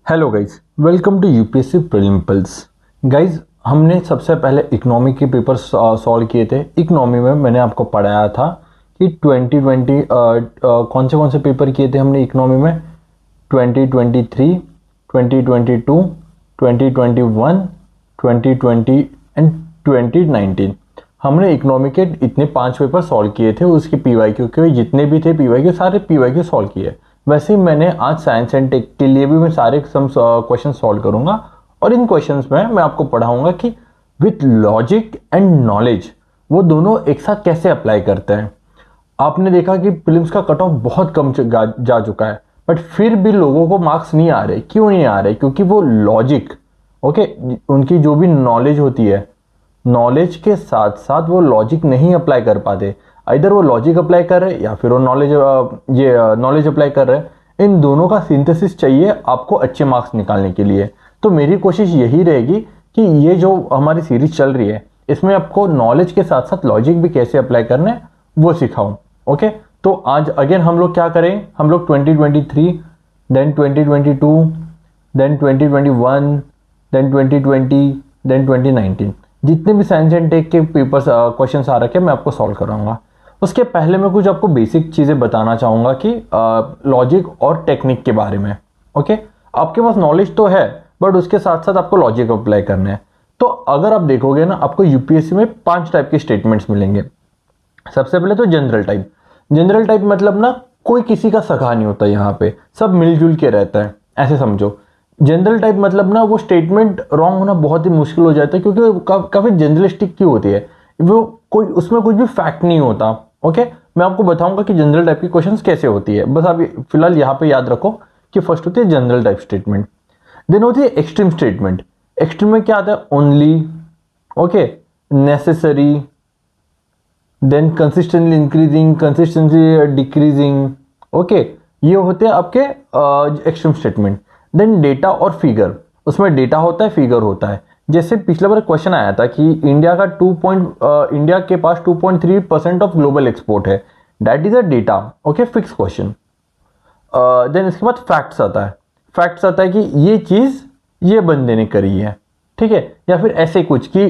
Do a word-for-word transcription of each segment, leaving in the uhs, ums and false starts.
Hello guys, welcome to UPSC prelim pulse. Guys, हमने सबसे पहले इकोनॉमी के पेपर सॉल्व किए थे। इकोनॉमी में मैंने आपको पढ़ाया था कि ट्वेंटी ट्वेंटी कौन से कौन से पेपर किए थे हमने इकोनॉमी में। Twenty twenty three, twenty twenty two, twenty twenty one, twenty twenty and twenty nineteen. हमने इकोनॉमी के इतने पांच पेपर सॉल्व किए थे। उसके पीवाईक्यू के जितने भी थे पीवाईक्यू सारे पीवाईक्यू सॉल्व किए। वैसे ही मैंने आज साइंस एंड टेक के लिए भी मैं सारे सम क्वेश्चन सॉल्व करूंगा और इन क्वेश्चंस में मैं आपको पढ़ाऊंगा कि विथ लॉजिक एंड नॉलेज वो दोनों एक साथ कैसे अप्लाई करते हैं। आपने देखा कि प्रीलिम्स का कट ऑफ बहुत कम जा, जा चुका है, बट फिर भी लोगों को मार्क्स नहीं आ रहे। क्यों नहीं आ रहे? क्योंकि वो लॉजिक ओके उनकी जो भी नॉलेज होती है, नॉलेज के साथ साथ वो लॉजिक नहीं अप्लाई कर पाते। इधर वो लॉजिक अप्लाई कर रहे हैं या फिर वो नॉलेज ये नॉलेज अप्लाई कर रहे हैं। इन दोनों का सिंथेसिस चाहिए आपको अच्छे मार्क्स निकालने के लिए। तो मेरी कोशिश यही रहेगी कि ये जो हमारी सीरीज चल रही है इसमें आपको नॉलेज के साथ साथ लॉजिक भी कैसे अप्लाई करना है वो सिखाऊं। ओके, तो आज अगेन हम लोग क्या करें, हम लोग twenty twenty three, then twenty twenty two, then twenty twenty one, then twenty twenty, then twenty nineteen जितने भी साइंस एंड टेक के पेपर्स क्वेश्चंस आ रखे हैं मैं आपको सॉल्व कराऊंगा। उसके पहले मैं कुछ आपको बेसिक चीज़ें बताना चाहूँगा कि लॉजिक और टेक्निक के बारे में। ओके, आपके पास नॉलेज तो है बट उसके साथ साथ आपको लॉजिक अप्लाई करना है। तो अगर आप देखोगे ना, आपको यूपीएससी में पांच टाइप के स्टेटमेंट्स मिलेंगे। सबसे पहले तो जनरल टाइप। जनरल टाइप मतलब ना कोई किसी का सगा नहीं होता, यहाँ पे सब मिलजुल के रहता है, ऐसे समझो। जनरल टाइप मतलब ना वो स्टेटमेंट रॉन्ग होना बहुत ही मुश्किल हो जाता है क्योंकि वो का, काफ़ी जनरलिस्टिक की होती है, वो कोई उसमें कुछ भी फैक्ट नहीं होता। ओके, मैं आपको बताऊंगा कि जनरल टाइप की क्वेश्चंस कैसे होती है। बस आप फिलहाल यहाँ पे याद रखो कि फर्स्ट होती है जनरल टाइप स्टेटमेंट, देन होती है एक्सट्रीम स्टेटमेंट। एक्सट्रीम में क्या आता है? Only, okay, necessary, then consistently increasing, consistently decreasing. Okay, ये होते हैं आपके एक्सट्रीम स्टेटमेंट। देन डेटा और फिगर, उसमें डेटा होता है, फिगर होता है। जैसे पिछले बार क्वेश्चन आया था कि इंडिया का टू पॉइंट इंडिया के पास two point three percent of global export है, that is a data. Okay, fix question. Then इसके बाद फैक्ट्स आता है। फैक्ट्स आता है कि ये चीज ये बंदे ने करी है, ठीक है, या फिर ऐसे कुछ कि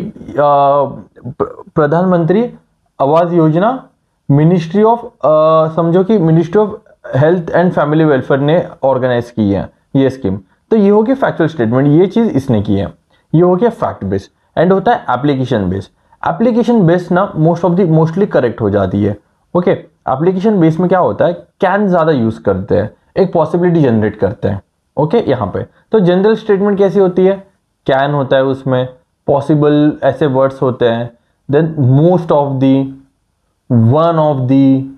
प्रधानमंत्री आवास योजना मिनिस्ट्री ऑफ समझो कि ministry of health and family welfare ने ऑर्गेनाइज की है ये स्कीम। तो ये हो गया फैक्चुअल स्टेटमेंट, ये चीज इसने की है। ये हो गया फैक्ट बेस। एंड होता है एप्लीकेशन बेस। एप्लीकेशन बेस ना most of the mostly correct हो जाती है। ओके, एप्लीकेशन बेस में क्या होता है, कैन ज्यादा यूज करते हैं, एक पॉसिबिलिटी जनरेट करते हैं। ओके, यहाँ पे तो जनरल स्टेटमेंट कैसी होती है? कैन होता है, उसमें पॉसिबल ऐसे वर्ड्स होते हैं, then most of the, one of the,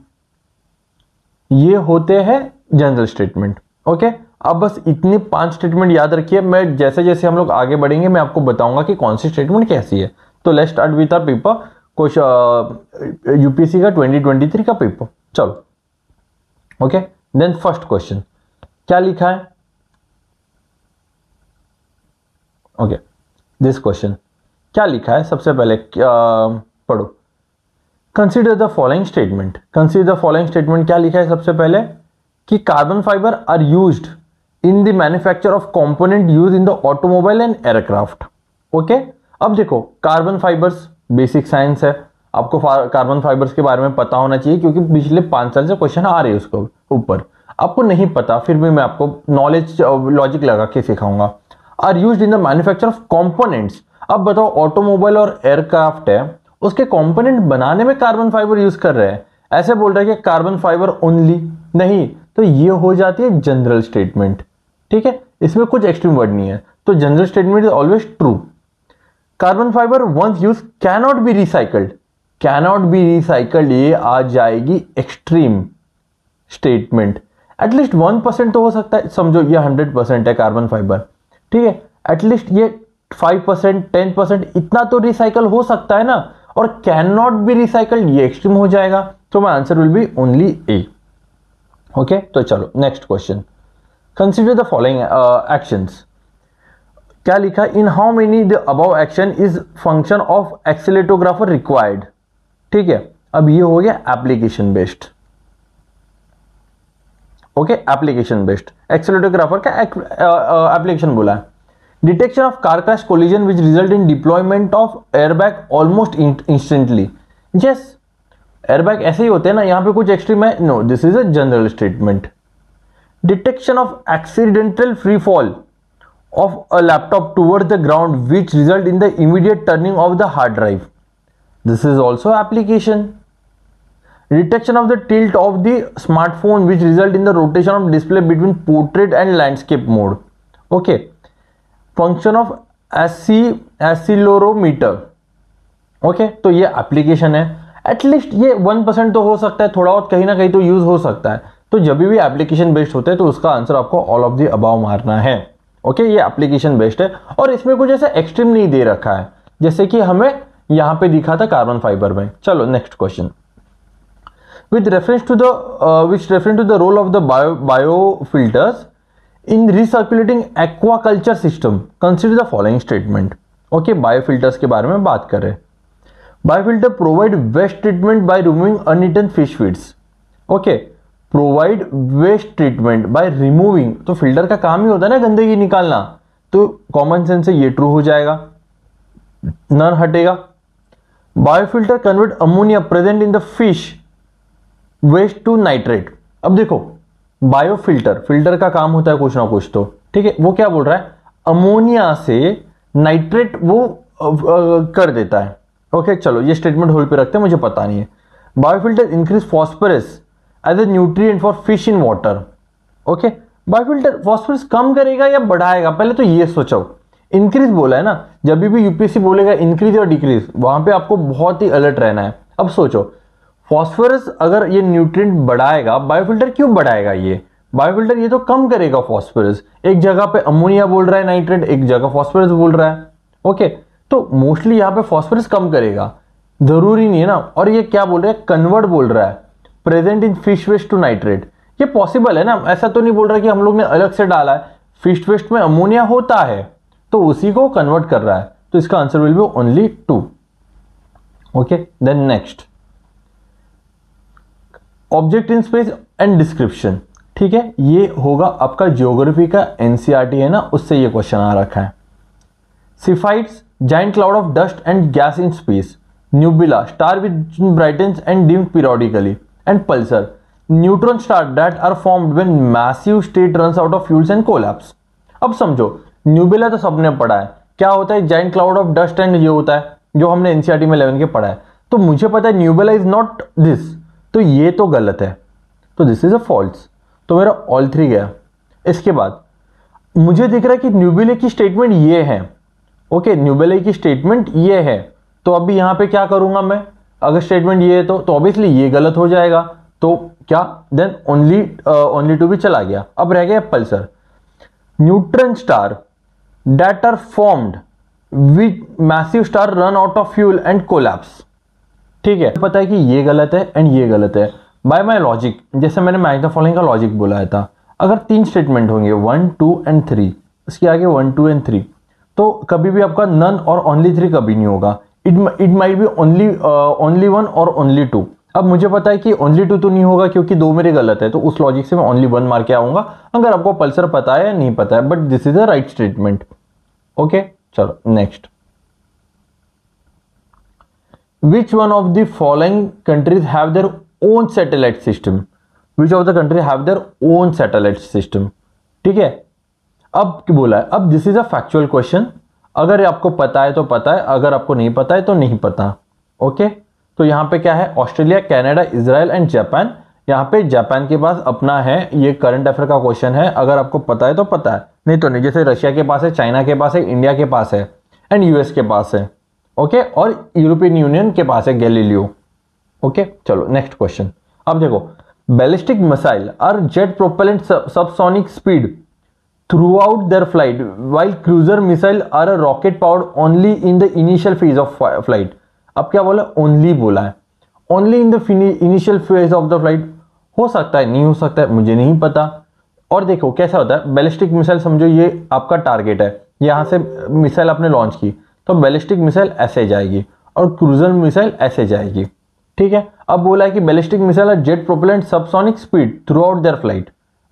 ये होते हैं जनरल स्टेटमेंट। ओके, अब बस इतने पांच स्टेटमेंट याद रखिए। मैं जैसे जैसे हम लोग आगे बढ़ेंगे मैं आपको बताऊंगा कि कौन सी स्टेटमेंट कैसी है। तो let's start with our paper, कुछ यूपीएससी का ट्वेंटी ट्वेंटी थ्री का पेपर। चलो, ओके, देन फर्स्ट क्वेश्चन क्या लिखा है? ओके, दिस क्वेश्चन क्या लिखा है? सबसे पहले uh, पढ़ो। Consider the following statement. Consider the following statement क्या लिखा है? सबसे पहले कि carbon fibre are used in the manufacture of component use in the automobile and aircraft. Okay, अब देखो कार्बन फाइबर्स बेसिक साइंस है, आपको कार्बन फाइबर्स के बारे में पता होना चाहिए क्योंकि पिछले पांच साल से क्वेश्चन आ रहे हैं उसके ऊपर। आपको नहीं पता फिर भी मैं आपको नॉलेज लॉजिक लगा के सिखाऊंगा। Are used in the manufacture of components. अब बताओ, ऑटोमोबाइल और एयरक्राफ्ट है, उसके कंपोनेंट बनाने में कार्बन फाइबर यूज कर रहे हैं, ऐसे बोल रहे हैं कि कार्बन फाइबर ओनली नहीं, तो ये हो जाती है जनरल स्टेटमेंट। ठीक है, इसमें कुछ एक्सट्रीम वर्ड नहीं है, तो general statement is always true. Carbon fibre once use cannot be recycled, cannot be recycled, ये आ जाएगी extreme statement. At least one percent तो हो सकता है, समझो ये हंड्रेड परसेंट है कार्बन फाइबर, ठीक है, एटलीस्ट ये फाइव परसेंट टेन परसेंट इतना तो रिसाइकल हो सकता है ना, और कैन नॉट बी रिसाइकल्ड ये एक्सट्रीम हो जाएगा। तो my answer will be only A. Okay, तो चलो next question. Consider the following actions. क्या लिखा? In how many the above action is function of accelerographer required. ठीक है, अब ये हो गया application based. Okay, application based, accelerographer का एप्लीकेशन बोला है। Detection of car crash collision which result in deployment of airbag almost instantly. Yes, airbag ऐसे ही होते हैं ना, यहां पे कुछ एक्सट्रीम है? No, this is a general statement. Detection of accidental free fall of a laptop towards the ground which result in the immediate turning off the hard drive, this is also application. Detection of the tilt of the smartphone which result in the rotation of display between portrait and landscape mode. Okay. Function of accelerometer. Okay, तो ये application है। At least ये one percent तो हो सकता है, थोड़ा बहुत कहीं ना कहीं तो यूज हो सकता है। तो जब भी एप्लीकेशन बेस्ड होते हैं तो उसका आंसर आपको ऑल ऑफ द अबाव मारना है। ओके, ये एप्लीकेशन बेस्ड है और इसमें कुछ ऐसा एक्सट्रीम नहीं दे रखा है जैसे कि हमें यहां पे दिखा था कार्बन फाइबर में। चलो next question. With reference to the uh, which reference to the role of the bio biofilters in recirculating aquaculture system, consider the following statement. Okay, biofilters के बारे में बात कर रहे हैं। Biofilter provide waste treatment by removing uneaten fish feeds. Okay, provide waste treatment by removing, तो filter का काम ही होता है ना गंदगी निकालना, तो कॉमन सेंस से ये ट्रू हो जाएगा, नन हटेगा। Biofilter convert ammonia present in the fish waste to nitrate. अब देखो, बायोफिल्टर, फिल्टर का काम होता है कुछ ना कुछ तो, ठीक है। वो क्या बोल रहा है, अमोनिया से नाइट्रेट वो आ, आ, कर देता है। ओके, चलो ये स्टेटमेंट होल्ड पे रखते हैं, मुझे पता नहीं है। Biofilter increase phosphorus as a nutrient for fish in water. Okay, biofilter phosphorus कम करेगा या बढ़ाएगा, पहले तो ये सोचो। इंक्रीज बोला है ना, जब भी यूपीएससी बोलेगा इंक्रीज और डिक्रीज, वहां पे आपको बहुत ही अलर्ट रहना है। अब सोचो, फॉस्फोरस अगर ये न्यूट्रिएंट बढ़ाएगा, बायोफिल्टर क्यों बढ़ाएगा? ये बायोफिल्टर ये तो कम करेगा फॉस्फोरस। एक जगह पे अमोनिया बोल रहा है नाइट्रेट, एक जगह फॉस्फोरस बोल रहा है। ओके, तो मोस्टली यहां पे फॉस्फोरस कम करेगा, जरूरी नहीं है ना। और ये क्या बोल रहा है, कन्वर्ट बोल रहा है, present in fish waste to nitrate. ये पॉसिबल है ना, ऐसा तो नहीं बोल रहा कि हम लोग ने अलग से डाला है। फिश वेस्ट में अमोनिया होता है तो उसी को कन्वर्ट कर रहा है, तो इसका answer will be only two. Okay, then next, object in space and description. ठीक है, ये होगा आपका ज्योग्राफी का एनसीईआरटी है ना, उससे ये क्वेश्चन आ रखा है। Cepheids, giant cloud of dust and gas in space, nebula, star which brightens and dim periodically, and pulsar, neutron star that are formed when massive state runs out of fuels and collapse. अब समझो, न्यूबिला तो सबने पढ़ा है, क्या होता है, giant cloud of dust and ये होता है जो हमने एनसीईआरटी में इलेवन के पढ़ा है। तो मुझे पता है न्यूबिला इज नॉट दिस, तो ये तो गलत है, तो दिस इज अ फॉल्स, तो मेरा ऑल थ्री गया। इसके बाद मुझे दिख रहा है कि न्यूबिले की स्टेटमेंट ये है। ओके, न्यूबिले की स्टेटमेंट ये है, तो अभी यहां पे क्या करूंगा मैं, अगर स्टेटमेंट ये है तो तो ऑब्वियसली ये गलत हो जाएगा, तो क्या, देन ओनली ओनली टू भी चला गया। अब रह गया pulsar, neutron star that are formed with massive star run out of fuel and collapse. ठीक है, पता है कि ये गलत है एंड ये गलत है। बाय माय लॉजिक, जैसे मैंने मैच द फॉलोइंग का लॉजिक बोला था, अगर तीन स्टेटमेंट होंगे वन टू एंड थ्री, इसके आगे वन टू एंड थ्री, तो कभी भी आपका नन और ओनली थ्री कभी नहीं होगा। It it might be only only one और ओनली टू। अब मुझे पता है कि ओनली टू तो नहीं होगा क्योंकि दो मेरे गलत है, तो उस लॉजिक से मैं ओनली वन मार के आऊंगा। अगर आपको पल्सर पता है या नहीं पता है, but this is the right statement. Okay, चलो next. Which one of the following countries have their own satellite system? Which of the countries have their own satellite system? ठीक है, अब क्या बोला है, अब this is a factual question. अगर आपको पता है तो पता है, अगर आपको नहीं पता है तो नहीं पता। ओके, तो यहाँ पे क्या है, Australia, Canada, Israel and Japan. यहाँ पे जापान के पास अपना है, ये करंट अफेयर का क्वेश्चन है, अगर आपको पता है तो पता है, नहीं तो नहीं। जैसे रशिया के पास है, चाइना के पास है, इंडिया के पास है एंड यूएस के पास है। Okay okay? और यूरोपियन यूनियन के पास है गैलीलियो। ओके, चलो नेक्स्ट क्वेश्चन। अब देखो, ballistic missile are jet propellant subsonic speed throughout their flight while cruiser missile are a rocket powered only in the initial phase of flight. अब क्या बोला, only बोला है, only in the initial phase of the flight. हो सकता है, नहीं हो सकता है, मुझे नहीं पता। और देखो कैसा होता है, बैलिस्टिक मिसाइल समझो ये आपका टारगेट है, यहां से मिसाइल आपने लॉन्च की तो बैलिस्टिक मिसाइल ऐसे जाएगी और क्रूजर मिसाइल ऐसे जाएगी। ठीक है, अब बोला है कि ballistic missile are jet propellant subsonic speed throughout their flight.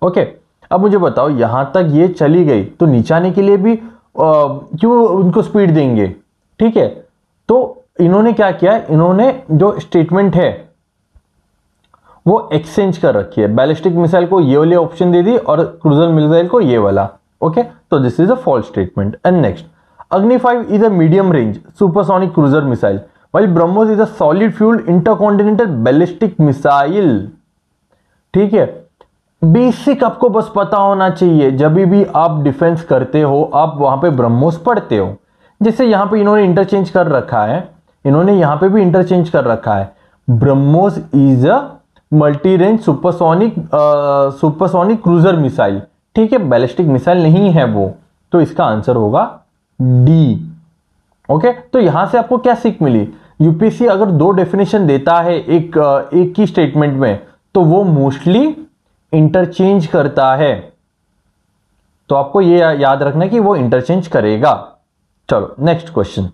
Okay, अब मुझे बताओ यहां तक ये चली गई तो नीचे आने के लिए भी क्यों उनको स्पीड देंगे? ठीक है, तो इन्होंने क्या किया, इन्होंने जो स्टेटमेंट है वो एक्सचेंज कर रखी है। बैलिस्टिक मिसाइल को ये वाली ऑप्शन दे दी और क्रूजर मिसाइल को ये वाला। ओके, तो this is a false statement. And next, Agni five is a medium range supersonic cruiser missile while BrahMos is a solid fuel intercontinental ballistic missile. ठीक है, बेसिक आपको बस पता होना चाहिए, जब भी आप डिफेंस करते हो आप वहां पे ब्रह्मोस पढ़ते हो। जैसे यहां पे इन्होंने इंटरचेंज कर रखा है, इन्होंने यहां पे भी इंटरचेंज कर रखा है, BrahMos is a multi range supersonic supersonic cruiser missile. ठीक है, बैलिस्टिक मिसाइल नहीं है वो, तो इसका आंसर होगा डी। ओके, तो यहां से आपको क्या सीख मिली? यूपीएससी अगर दो डेफिनेशन देता है एक एक ही स्टेटमेंट में तो वो मोस्टली इंटरचेंज करता है, तो आपको ये याद रखना कि वो इंटरचेंज करेगा। चलो नेक्स्ट क्वेश्चन,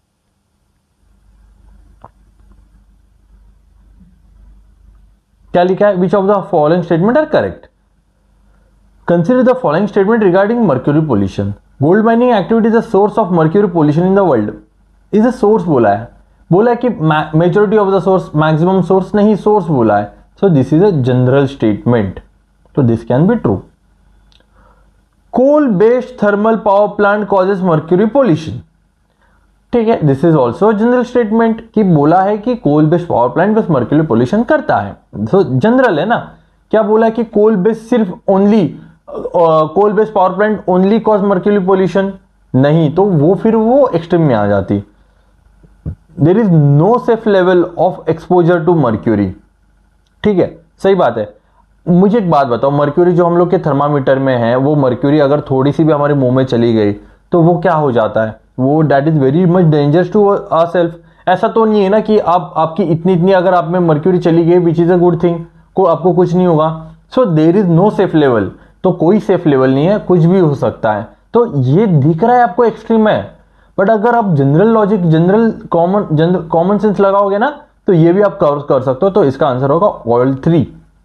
क्या लिखा है? Which of the following statement are correct? Consider the following statement regarding mercury pollution. Gold mining activity is the source of mercury pollution in the world. Is a source बोला है, बोला है कि majority of the source, maximum source नहीं, source बोला है। So this is a general statement, तो this can be true. Coal based thermal power plant causes mercury pollution. ठीक है, this is also general statement कि बोला है कि कोल बेस्ड पावर प्लांट बस मर्क्यूरी पोल्यूशन करता है। सो so, जनरल है ना, क्या बोला है कि कोल बेस्ड सिर्फ only coal based power plant only cause mercury pollution? नहीं, तो वो फिर वो एक्सट्रीम में आ जाती। There is no safe level of exposure to mercury. ठीक है, सही बात है। मुझे एक बात बताओ, मर्क्यूरी जो हम लोग के थर्मामीटर में है, वो मर्क्यूरी अगर थोड़ी सी भी हमारे मुंह में चली गई तो वो क्या हो जाता है? वो that is very much dangerous to ourself. ऐसा तो नहीं है ना कि आप आपकी इतनी इतनी अगर आप में मर्क्यूरी चली गई which is a good thing, को आपको कुछ नहीं होगा। So there is no safe level, तो कोई सेफ लेवल नहीं है, कुछ भी हो सकता है। तो ये दिख रहा है आपको एक्सट्रीम है, बट अगर आप general logic, general common general common sense लगाओगे ना तो ये भी आप कर, कर सकते हो। तो इसका आंसर होगा ऑल थ्री।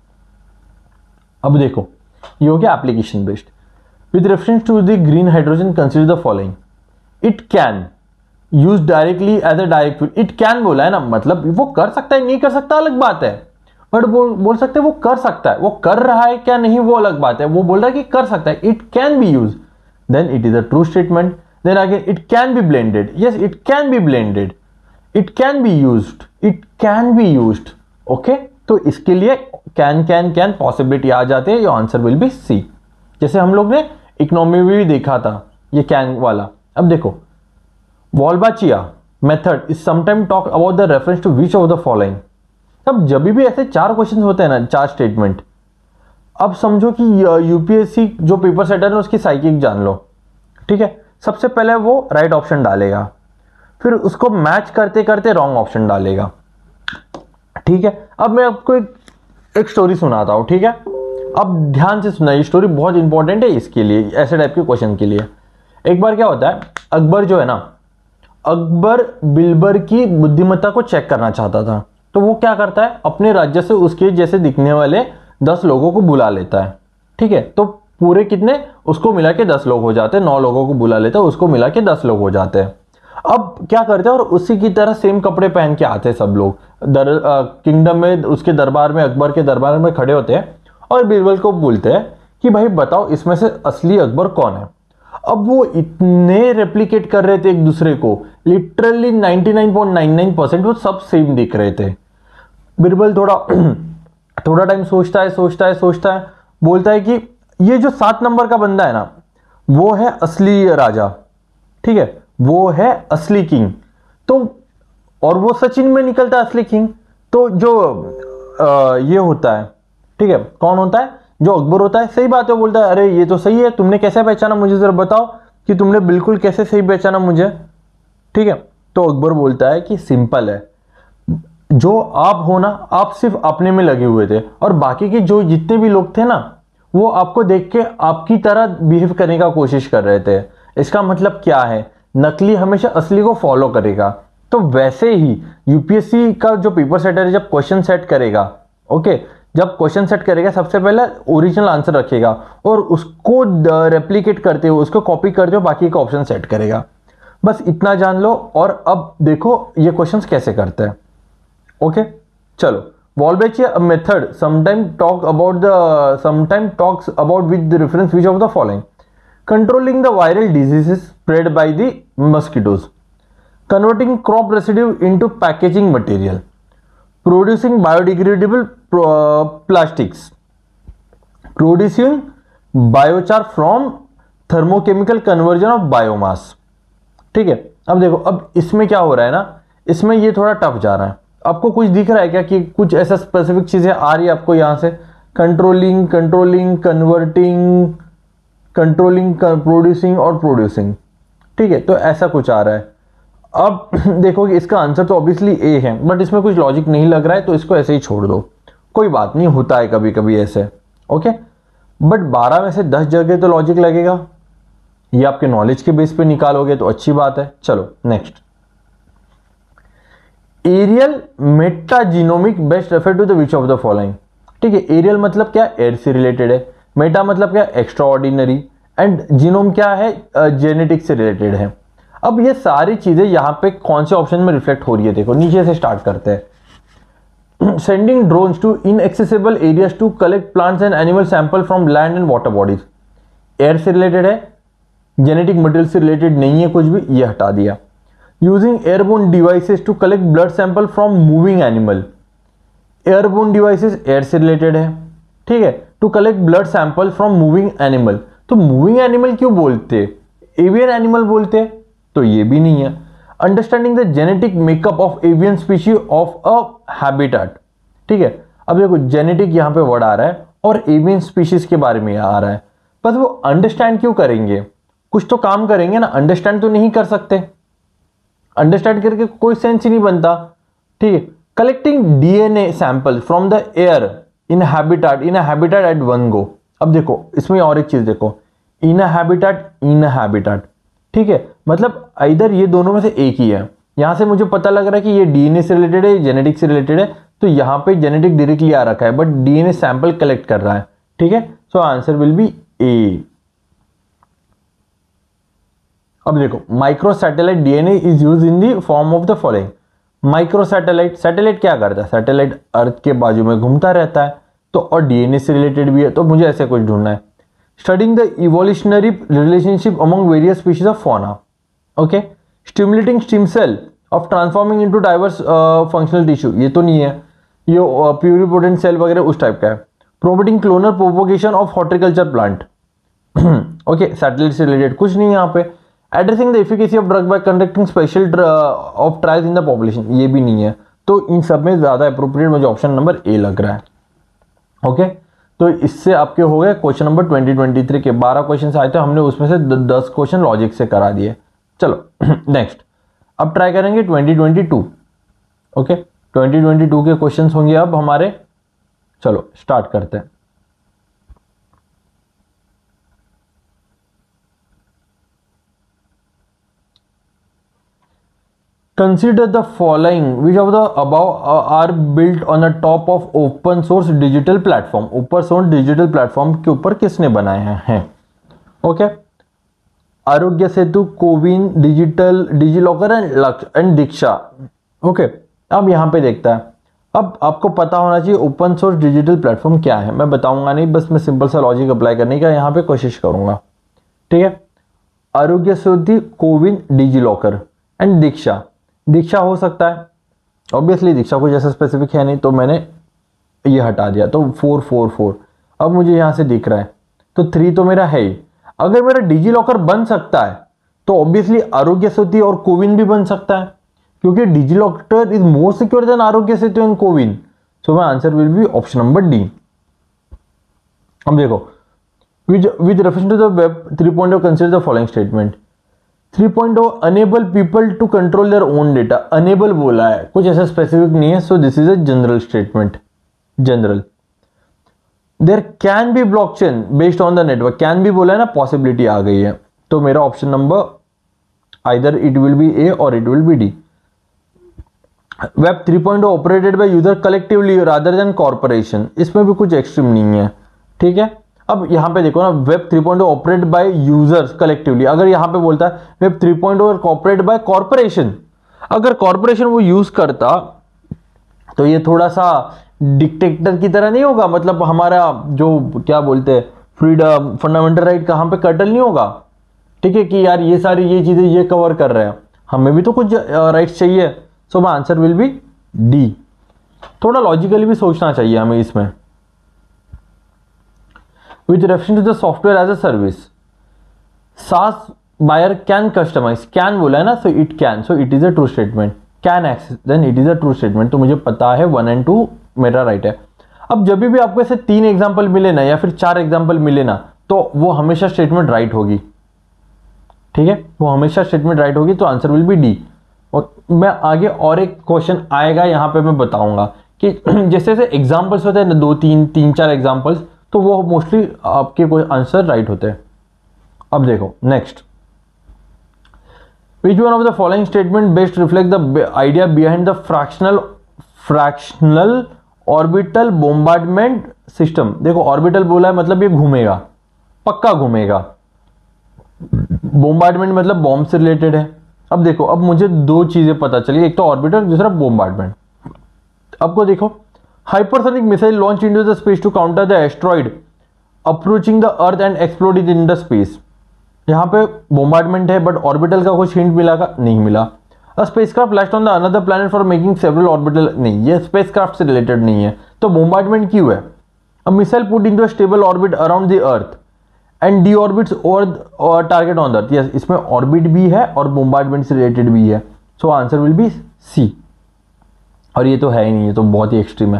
अब देखो, ये हो गया application based. With reference to the green hydrogen consider the following. It can use directly as a direct fuel. It can बोला है ना, मतलब वो कर सकता है, नहीं कर सकता अलग बात है, बट बोल बोल सकते हैं वो कर सकता है। वो कर रहा है क्या नहीं वो अलग बात है, वो बोल रहा है कि कर सकता है। It can be use, then it is a true statement. Then again it can be blended, yes it can be blended, it can be used, it can be used. Okay, तो इसके लिए कैन कैन कैन पॉसिबिलिटी आ जाते हैं, your answer will be C. जैसे हम लोग ने इकोनॉमी में भी देखा था ये कैन वाला। अब देखो, Wolbachia method is sometime talk about the reference to which of the following. अब जब भी ऐसे चार क्वेश्चन होते हैं ना, चार स्टेटमेंट, अब समझो कि यूपीएससी जो पेपर सेटर है उसकी साइकिक जान लो। ठीक है, सबसे पहले वो राइट ऑप्शन डालेगा, फिर उसको मैच करते करते रॉन्ग ऑप्शन डालेगा। ठीक है, अब मैं आपको एक, एक स्टोरी सुनाता हूं। ठीक है, अब ध्यान से सुना, ये स्टोरी बहुत इंपॉर्टेंट है इसके लिए, ऐसे टाइप के क्वेश्चन के लिए। एक बार क्या होता है, अकबर जो है ना, अकबर बिरबल की बुद्धिमत्ता को चेक करना चाहता था। तो वो क्या करता है, अपने राज्य से उसके जैसे दिखने वाले दस लोगों को बुला लेता है। ठीक है, तो पूरे कितने, उसको मिला के दस लोग हो जाते हैं, नौ लोगों को बुला लेता है, उसको मिला के दस लोग हो जाते हैं। अब क्या करते हैं, और उसी की तरह सेम कपड़े पहन के आते हैं सब लोग, दर किंगडम में, उसके दरबार में, अकबर के दरबार में खड़े होते हैं और बीरबल को बोलते हैं कि भाई बताओ इसमें से असली अकबर कौन है। अब वो इतने रेप्लिकेट कर रहे थे एक दूसरे को, literally ninety nine point nine nine percent वो सब सेम दिख रहे थे। बीरबल थोड़ा थोड़ा टाइम सोचता है सोचता है सोचता है बोलता है कि ये जो सात नंबर का बंदा है ना, वो है असली राजा। ठीक है, वो है असली किंग। तो और वो सचिन में निकलता है असली किंग। तो जो आ, ये होता है, ठीक है, कौन होता है, जो अकबर होता है। सही बात है, बोलता है अरे ये तो सही है, तुमने कैसे पहचाना, मुझे जरा बताओ कि तुमने बिल्कुल कैसे सही पहचाना मुझे। ठीक है, तो अकबर बोलता है कि सिंपल है, जो आप हो ना, आप सिर्फ अपने में लगे हुए थे और बाकी के जो जितने भी लोग थे ना, वो आपको देख के आपकी तरह बिहेव करने का कोशिश कर रहे थे। इसका मतलब क्या है, नकली हमेशा असली को फॉलो करेगा। तो वैसे ही यूपीएससी का जो पेपर सेटर जब क्वेश्चन सेट करेगा, ओके, जब क्वेश्चन सेट करेगा सबसे पहले ओरिजिनल आंसर रखेगा और उसको रेप्लिकेट करते हुए उसको कॉपी करते हुए बाकी का ऑप्शन सेट करेगा। बस इतना जान लो। और अब देखो ये क्वेश्चंस कैसे करते हैं। ओके चलो, Wolbachia method sometimes talk about the sometimes talks about with the reference which of the following: controlling the viral diseases spread by the mosquitoes, converting crop residue into packaging material, producing biodegradable uh, plastics, producing biochar from thermochemical conversion of biomass। ठीक है, अब देखो अब इसमें क्या हो रहा है ना, इसमें ये थोड़ा टफ जा रहा है। आपको कुछ दिख रहा है क्या कि कुछ ऐसा स्पेसिफिक चीजें आ रही है आपको यहां से? Controlling, controlling, converting, controlling, producing और प्रोड्यूसिंग। ठीक है, तो ऐसा कुछ आ रहा है। अब देखो कि इसका आंसर तो ऑब्वियसली ए है, बट इसमें कुछ लॉजिक नहीं लग रहा है, तो इसको ऐसे ही छोड़ दो, कोई बात नहीं, होता है कभी कभी ऐसे। ओके, बट बारह में से दस जगह तो लॉजिक लगेगा। ये आपके नॉलेज के बेस पे निकालोगे तो अच्छी बात है। चलो next, aerial metagenomic best refer to the which of the following. ठीक है, एरियल मतलब क्या? एयर से रिलेटेड है। मेटा मतलब क्या? Extra ordinary. एंड जीनोम क्या है? जेनेटिक uh, से रिलेटेड है। अब ये सारी चीजें यहां पे कौन से ऑप्शन में रिफ्लेक्ट हो रही है? देखो नीचे से स्टार्ट करते हैं। Sending drones to inaccessible areas to collect plants and animal sample from land and water bodies. Air से रिलेटेड है, जेनेटिक मटेरियल से रिलेटेड नहीं है कुछ भी, ये हटा दिया। Using airborne devices to collect blood sample from moving animal. Airborne devices air से रिलेटेड है। ठीक है, to collect blood sample from moving animal. तो मूविंग एनिमल क्यों बोलते? एवियन एनिमल बोलते, तो ये भी नहीं है। Understanding the genetic makeup of avian species of a habitat. ठीक है, अब देखो जेनेटिक यहां पे वर्ड आ रहा है और एवियन स्पीशीज के बारे में आ रहा है, बस वो अंडरस्टैंड क्यों करेंगे? कुछ तो काम करेंगे ना, अंडरस्टैंड तो नहीं कर सकते। अंडरस्टैंड करके कोई सेंस ही नहीं बनता। ठीक है, collecting DNA sample from the air in habitat in habitat at one go. अब देखो इसमें और एक चीज देखो, इन हैबिटेट इन हैबिटेट। ठीक है, मतलब इधर ये दोनों में से एक ही है। यहां से मुझे पता लग रहा है कि ये डीएनए से रिलेटेड है, जेनेटिक से रिलेटेड है, तो यहां पे जेनेटिक डायरेक्टली आ रखा है, बट डीएनए सैंपल कलेक्ट कर रहा है। ठीक है, so answer will be A. अब देखो, micro satellite DNA is use in the form of the following. Micro satellite, satellite क्या करता है? सैटेलाइट अर्थ के बाजू में घूमता रहता है, तो और डीएनए से रिलेटेड भी है, तो मुझे ऐसे कुछ ढूंढना है। Studying the evolutionary relationship among various species of fauna. Okay, stimulating stem cell of transforming into diverse functional tissue, ये तो नहीं है, ये प्यूरिपोटेंट सेल वगैरह उस टाइप का है। Promoting clonal propagation of horticulture plant. Okay, satellite से रिलेटेड कुछ नहीं है यहाँ पे। Addressing the efficacy of drug by conducting special of trials in the population, ये भी नहीं है। तो इन सब में ज्यादा अप्रोप्रिएट मुझे ऑप्शन नंबर ए लग रहा है। ओके, तो इससे आपके हो गए question number twenty twenty three के बारह क्वेश्चन आए थे, हमने उसमें से दस क्वेश्चन लॉजिक से करा दिए। चलो नेक्स्ट, अब ट्राई करेंगे twenty twenty two. Okay, twenty twenty two के क्वेश्चंस होंगे अब हमारे। चलो स्टार्ट करते हैं। Consider the following, which of the above are built on the top of open source digital platform। open source digital platform के ऊपर किसने बनाए हैं? Okay, Aarogya Setu, CoWIN, digital DigiLocker and and Diksha. Okay, अब यहां पे देखता है। अब आपको पता होना चाहिए ओपन सोर्स डिजिटल प्लेटफॉर्म क्या है। मैं बताऊंगा नहीं, बस मैं सिंपल सा लॉजिक अप्लाई करने का यहां पे कोशिश करूंगा। ठीक है, Aarogya Setu, CoWIN, DigiLocker and Diksha. Diksha हो सकता है, ऑब्वियसली दीक्षा कुछ ऐसा स्पेसिफिक है नहीं, तो मैंने ये हटा दिया, तो फोर फोर फोर। अब मुझे यहां से दिख रहा है, तो थ्री तो मेरा है ही। अगर मेरा डिजी लॉकर बन सकता है तो ऑब्वियसली आरोग्य सेतु और कोविन भी बन सकता है, क्योंकि DigiLocker is more secure than Aarogya Setu and CoWIN. So my answer will be option number D. अब देखो, with with reference to the web three point consider the following statement. Three point enable people to control their own data. Enable बोला है, कुछ ऐसा specific नहीं है, so this is a general statement. General, there can be blockchain based on the network. Can B बोला है ना, possibility आ गई है, तो मेरा option number either it will be A or it will be D. Web three point O operated by user collectively rather than corporation, इसमें भी कुछ एक्सट्रीम नहीं है, ठीक है। अब यहाँ पे देखो ना, web three point o operate by users collectively, अगर यहाँ पे बोलता है web three point o operate by corporation, अगर कॉर्पोरेशन वो यूज करता तो ये थोड़ा सा डिक्टेटर की तरह नहीं होगा, मतलब हमारा जो क्या बोलते हैं फ्रीडम फंडामेंटल राइट कहाँ पे कटल नहीं होगा, ठीक है, कि यार ये सारी ये चीजें ये कवर कर रहे हैं, हमें भी तो कुछ राइट्स चाहिए। So my answer will be D. थोड़ा लॉजिकली भी सोचना चाहिए हमें इसमें। With reference to the software as a service, SaaS buyer can customise, can बोला है ना, so it can, so it is a true statement, can access then it is a true statement, तो मुझे पता है वन एंड टू मेरा right है। अब जब भी आपको ऐसे तीन एग्जांपल मिले ना या फिर चार एग्जांपल मिले ना, तो वो हमेशा स्टेटमेंट राइट होगी, ठीक है, वो हमेशा स्टेटमेंट राइट होगी, तो आंसर विल बी डी। और मैं आगे और एक क्वेश्चन आएगा यहाँ पे मैं बताऊंगा कि जैसे जैसे एग्जांपल्स होते हैं ना, दो तीन तीन चार एग्जांपल्स, तो वो मोस्टली आपके कोई आंसर राइट होते हैं। अब देखो next, which one of the following statement best reflect the idea behind the fractional fractional orbital bombardment system। देखो ऑर्बिटल बोला है मतलब ये घूमेगा, पक्का घूमेगा, बोम्बार्डमेंट मतलब बॉम्ब से रिलेटेड है। अब देखो, अब मुझे दो चीजें पता चली, एक तो ऑर्बिटर, दूसरा बोम्बार्डमेंट। आपको देखो, hypersonic missile launch into the space to counter the asteroid approaching the earth and explode in the space. यहाँ पे बोम्बार्डमेंट है, बट ऑर्बिटल का कुछ हिंट मिला का नहीं मिला। A spacecraft lands on the another planet for making several orbital, नहीं, ये स्पेसक्राफ्ट से रिलेटेड नहीं है, तो बोम्बार्डमेंट क्यों है। A missile put into a stable orbit around the earth and deorbits over target on the earth. Yes, इसमें orbit भी है और बोम्बार्डमेंट से रिलेटेड भी है, so answer will be C. और ये तो है ही नहीं, ये तो बहुत ही एक्सट्रीम है,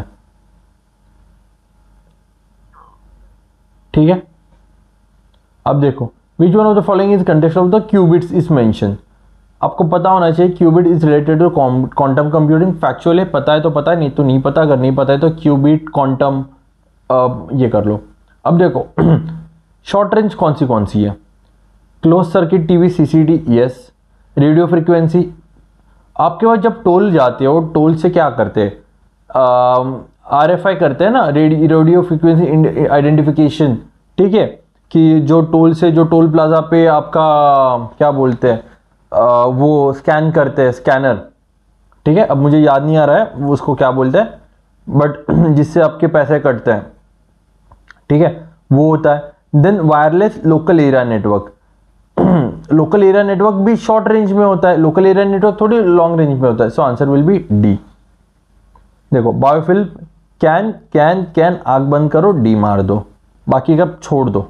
ठीक है। अब देखो, which one of the following is context of the qubits is mention. आपको पता होना चाहिए qubit is related to quantum computing, factual है, पता है तो पता है, नहीं तो नहीं पता, अगर नहीं पता है तो क्यूबिट क्वांटम ये कर लो। अब देखो शॉर्ट रेंज कौन सी कौन सी है, close circuit TV CCD, yes. Radio frequency, आपके पास जब टोल जाते हो, टोल से क्या करते हैं, आर एफ आई करते हैं ना, रेडियो फ्रीक्वेंसी आइडेंटिफिकेशन, ठीक है, कि जो टोल से, जो टोल प्लाजा पे आपका क्या बोलते हैं वो स्कैन करते हैं, स्कैनर, ठीक है, अब मुझे याद नहीं आ रहा है वो उसको क्या बोलते हैं, बट जिससे आपके पैसे कटते हैं, ठीक है, वो होता है। Then wireless local area network, local area network भी शॉर्ट रेंज में होता है, लोकल एरिया नेटवर्क थोड़ी लॉन्ग रेंज में होता है, so answer will be D. देखो बायोफिल्म, कैन कैन कैन आग बंद करो, डी मार दो, बाकी का छोड़ दो।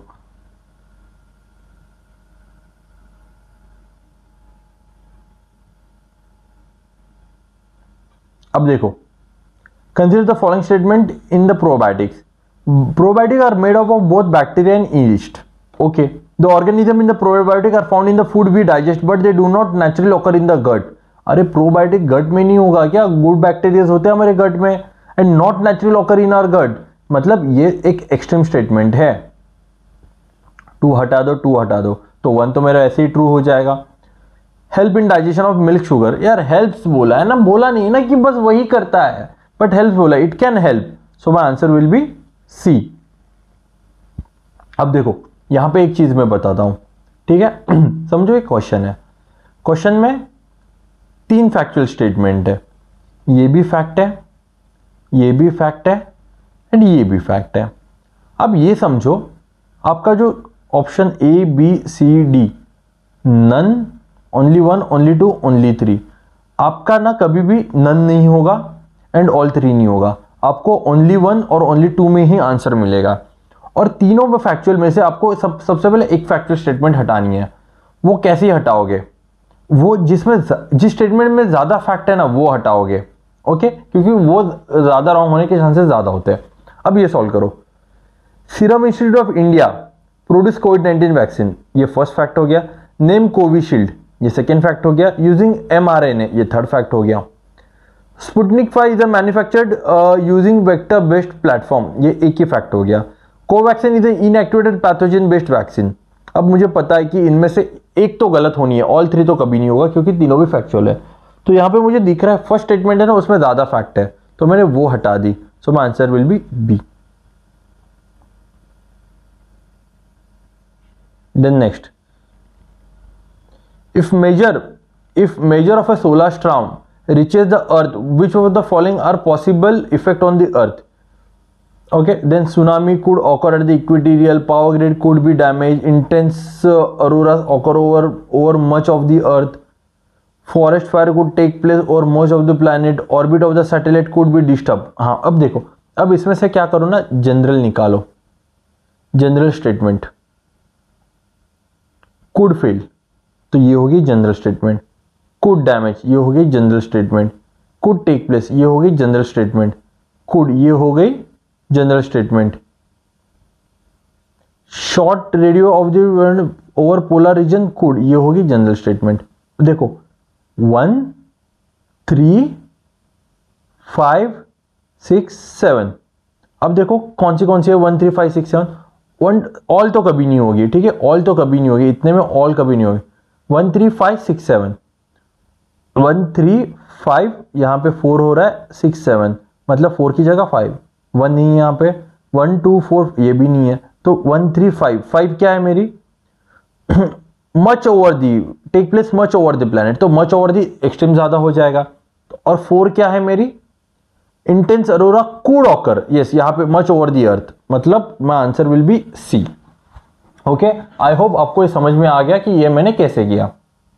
अब देखो, consider the following statement in the probiotics. Probiotic are made up of both bacteria and yeast, okay. The organism in the probiotic are found in the food we digest but they do not naturally occur in the gut. अरे probiotic गट में नहीं होगा क्या, good bacteria होते हैं हमारे gut में, and not naturally occur in our gut, मतलब ये एक एक्सट्रीम स्टेटमेंट है। टू हटा दो, टू हटा दो, तो वन तो मेरा ऐसे ही ट्रू हो जाएगा। Help in digestion of milk sugar, यार हेल्प्स बोला है ना, बोला नहीं ना कि बस वही करता है, बट हेल्प बोला, it can help, so my answer will be C. अब देखो यहां पे एक चीज मैं बताता हूं, ठीक है समझो एक क्वेश्चन है, क्वेश्चन में तीन फैक्चुअल स्टेटमेंट है, ये भी फैक्ट है, ये भी फैक्ट है एंड ये भी फैक्ट है। अब ये समझो आपका जो option A B C D, none, only one, only two, only three, आपका ना कभी भी नन नहीं होगा एंड ऑल थ्री नहीं होगा, आपको ओनली वन और ओनली टू में ही आंसर मिलेगा। और तीनों में फैक्चुअल में से आपको सब सबसे पहले एक फैक्चुअल स्टेटमेंट हटानी है। वो कैसे हटाओगे, वो जिसमें जिस स्टेटमेंट में ज्यादा फैक्ट है ना वो हटाओगे, ओके, क्योंकि वो ज्यादा रॉन्ग होने के चांसेस ज्यादा होते हैं। अब ये सॉल्व करो, Serum Institute of India produce COVID nineteen vaccine, ये फर्स्ट फैक्ट हो गया। नेम कोविशील्ड, ये सेकेंड फैक्ट हो गया। यूजिंग एमआरएनए, ये थर्ड फैक्ट हो गया। Sputnik five is manufactured using vector based platform, ये एक ही फैक्ट हो गया। Covaxin is inactivated pathogen based vaccine, अब मुझे पता है कि इनमें से एक तो गलत होनी है, ऑल थ्री तो कभी नहीं होगा क्योंकि तीनों भी फैक्चुअल है, तो यहाँ पे मुझे दिख रहा है फर्स्ट स्टेटमेंट है ना, उसमें ज़्यादा फैक्ट है, तो मैंने वो हटा दी। So my answer will be B. Then next, if major if major of a solar storm reaches the earth, which of the following are possible effect on the earth? Okay, then tsunami could occur at the equatorial, power grid could be damaged, intense uh, auroras occur over over much of the earth, forest fire could take place over most of the planet, orbit of the satellite could be disturbed। हाँ, अब देखो, अब इसमें से क्या करो ना, general निकालो, जनरल स्टेटमेंट। could fail, तो ये होगी जनरल स्टेटमेंट। could डैमेज, ये हो गई general statement. could take place, ये हो गई जनरल स्टेटमेंट। could, ये हो गई general statement. Short radio of the over polar region, could, ये होगी जनरल स्टेटमेंट। देखो one three five six seven, अब देखो कौन सी कौन सी है, one three five six seven. One all तो कभी नहीं होगी, ठीक है, ऑल तो कभी नहीं होगी, इतने में ऑल कभी नहीं होगी। One three five six seven, one three five, यहाँ पे फोर हो रहा है, सिक्स सेवन, मतलब फोर की जगह फाइव, वन नहीं है यहाँ पे, वन टू फोर ये भी नहीं है, तो वन थ्री फाइव, फाइव क्या है मेरी, much over the, take place much over the planet, तो मच ओवर दी एक्सट्रीम ज्यादा हो जाएगा। और फोर क्या है मेरी, intense aurora could occur, yes, यहाँ पे मच ओवर दी अर्थ, मतलब my answer will be C. Okay, I hope आपको ये समझ में आ गया कि ये मैंने कैसे किया।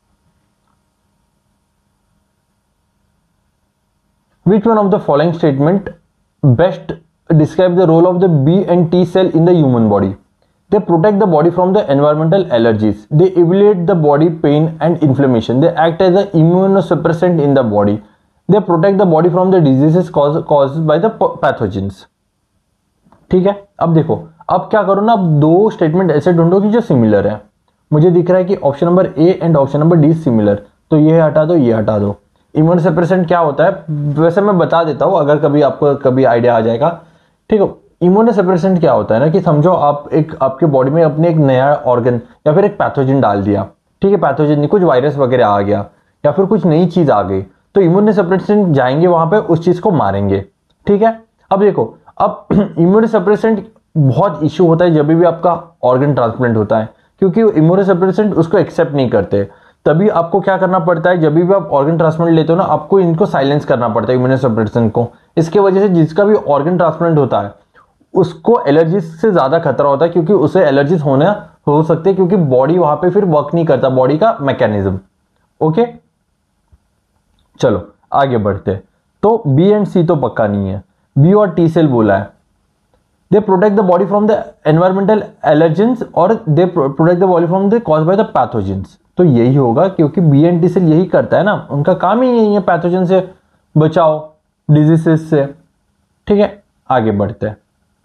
Which one of the following statement best describe the role of the B and T cell in the human body? They protect the body from the environmental allergies. They alleviate the body pain and inflammation. They act as an immunosuppressant in the body. They protect the body from the diseases caused caused by the pathogens. ठीक है, अब देखो, अब क्या करो ना, अब दो स्टेटमेंट ऐसे ढूंढो कि जो सिमिलर है। मुझे दिख रहा है कि option number A and option number D similar, तो ये हटा दो, ये हटा दो। इम्यून सप्रेसेंट क्या होता है, वैसे मैं बता देता हूं अगर कभी आपको कभी आइडिया आ जाएगा, ठीक है। इम्यून सप्रेसेंट क्या होता है ना, कि समझो आप एक आपके बॉडी में अपने एक नया ऑर्गन या फिर एक पैथोजन डाल दिया, ठीक है, पैथोजन कुछ वायरस वगैरह आ गया या फिर कुछ नई चीज आ गई, तो इम्यून सप्रेसेंट जाएंगे वहां पे, उस चीज को मारेंगे, ठीक है। अब देखो, अब इम्यून सप्रेसेंट बहुत इश्यू होता है जब भी आपका ऑर्गन ट्रांसप्लांट होता है, क्योंकि इम्यून सप्रेसेंट उसको एक्सेप्ट नहीं करते। तभी आपको क्या करना पड़ता है, जब भी आप ऑर्गन ट्रांसप्लांट लेते हो ना, आपको इनको साइलेंस करना पड़ता है, इम्यून सप्रेसेंट को। इसके वजह से जिसका भी ऑर्गन ट्रांसप्लांट होता है उसको एलर्जी से ज्यादा खतरा होता है, क्योंकि उसे एलर्जीज होना हो सकते हैं, क्योंकि बॉडी वहां पे फिर वर्क नहीं करता, बॉडी का मैकेनिज्म। ओके, चलो आगे बढ़ते। तो बी एंड सी तो पक्का नहीं है, बी और टी सेल बोला है। They protect the body from the environmental allergens और they protect the body from the cause by the pathogens, तो यही होगा, क्योंकि बी एंड टी सेल यही करता है ना, उनका काम ही यही है, पैथोजन से बचाओ, डिजीजेस से, ठीक है। आगे बढ़ते हैं।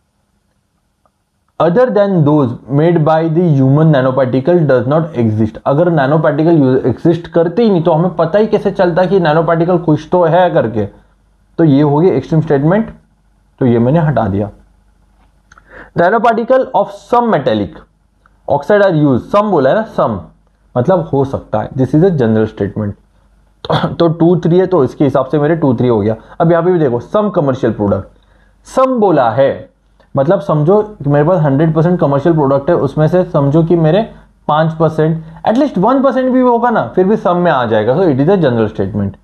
Other than those made by the human nanoparticle does not exist, अगर नैनोपार्टिकल एग्जिस्ट करते ही नहीं तो हमें पता ही कैसे चलता कि नैनोपार्टिकल कुछ तो है करके, तो ये होगी एक्सट्रीम स्टेटमेंट, तो ये मैंने हटा दिया। Nanoparticle of some metallic oxide are use, some बोला है ना, सम मतलब हो सकता है, this is a general statement. तो टू थ्री है, तो इसके हिसाब से मेरे टू थ्री हो गया। अब यहां पे भी देखो, सम कमर्शियल प्रोडक्ट, सम बोला है, मतलब समझो मेरे पास हंड्रेड परसेंट कमर्शियल प्रोडक्ट है, उसमें से समझो कि मेरे पांच परसेंट एटलीस्ट वन परसेंट भी होगा ना, फिर भी सम में आ जाएगा, so it is a general statement.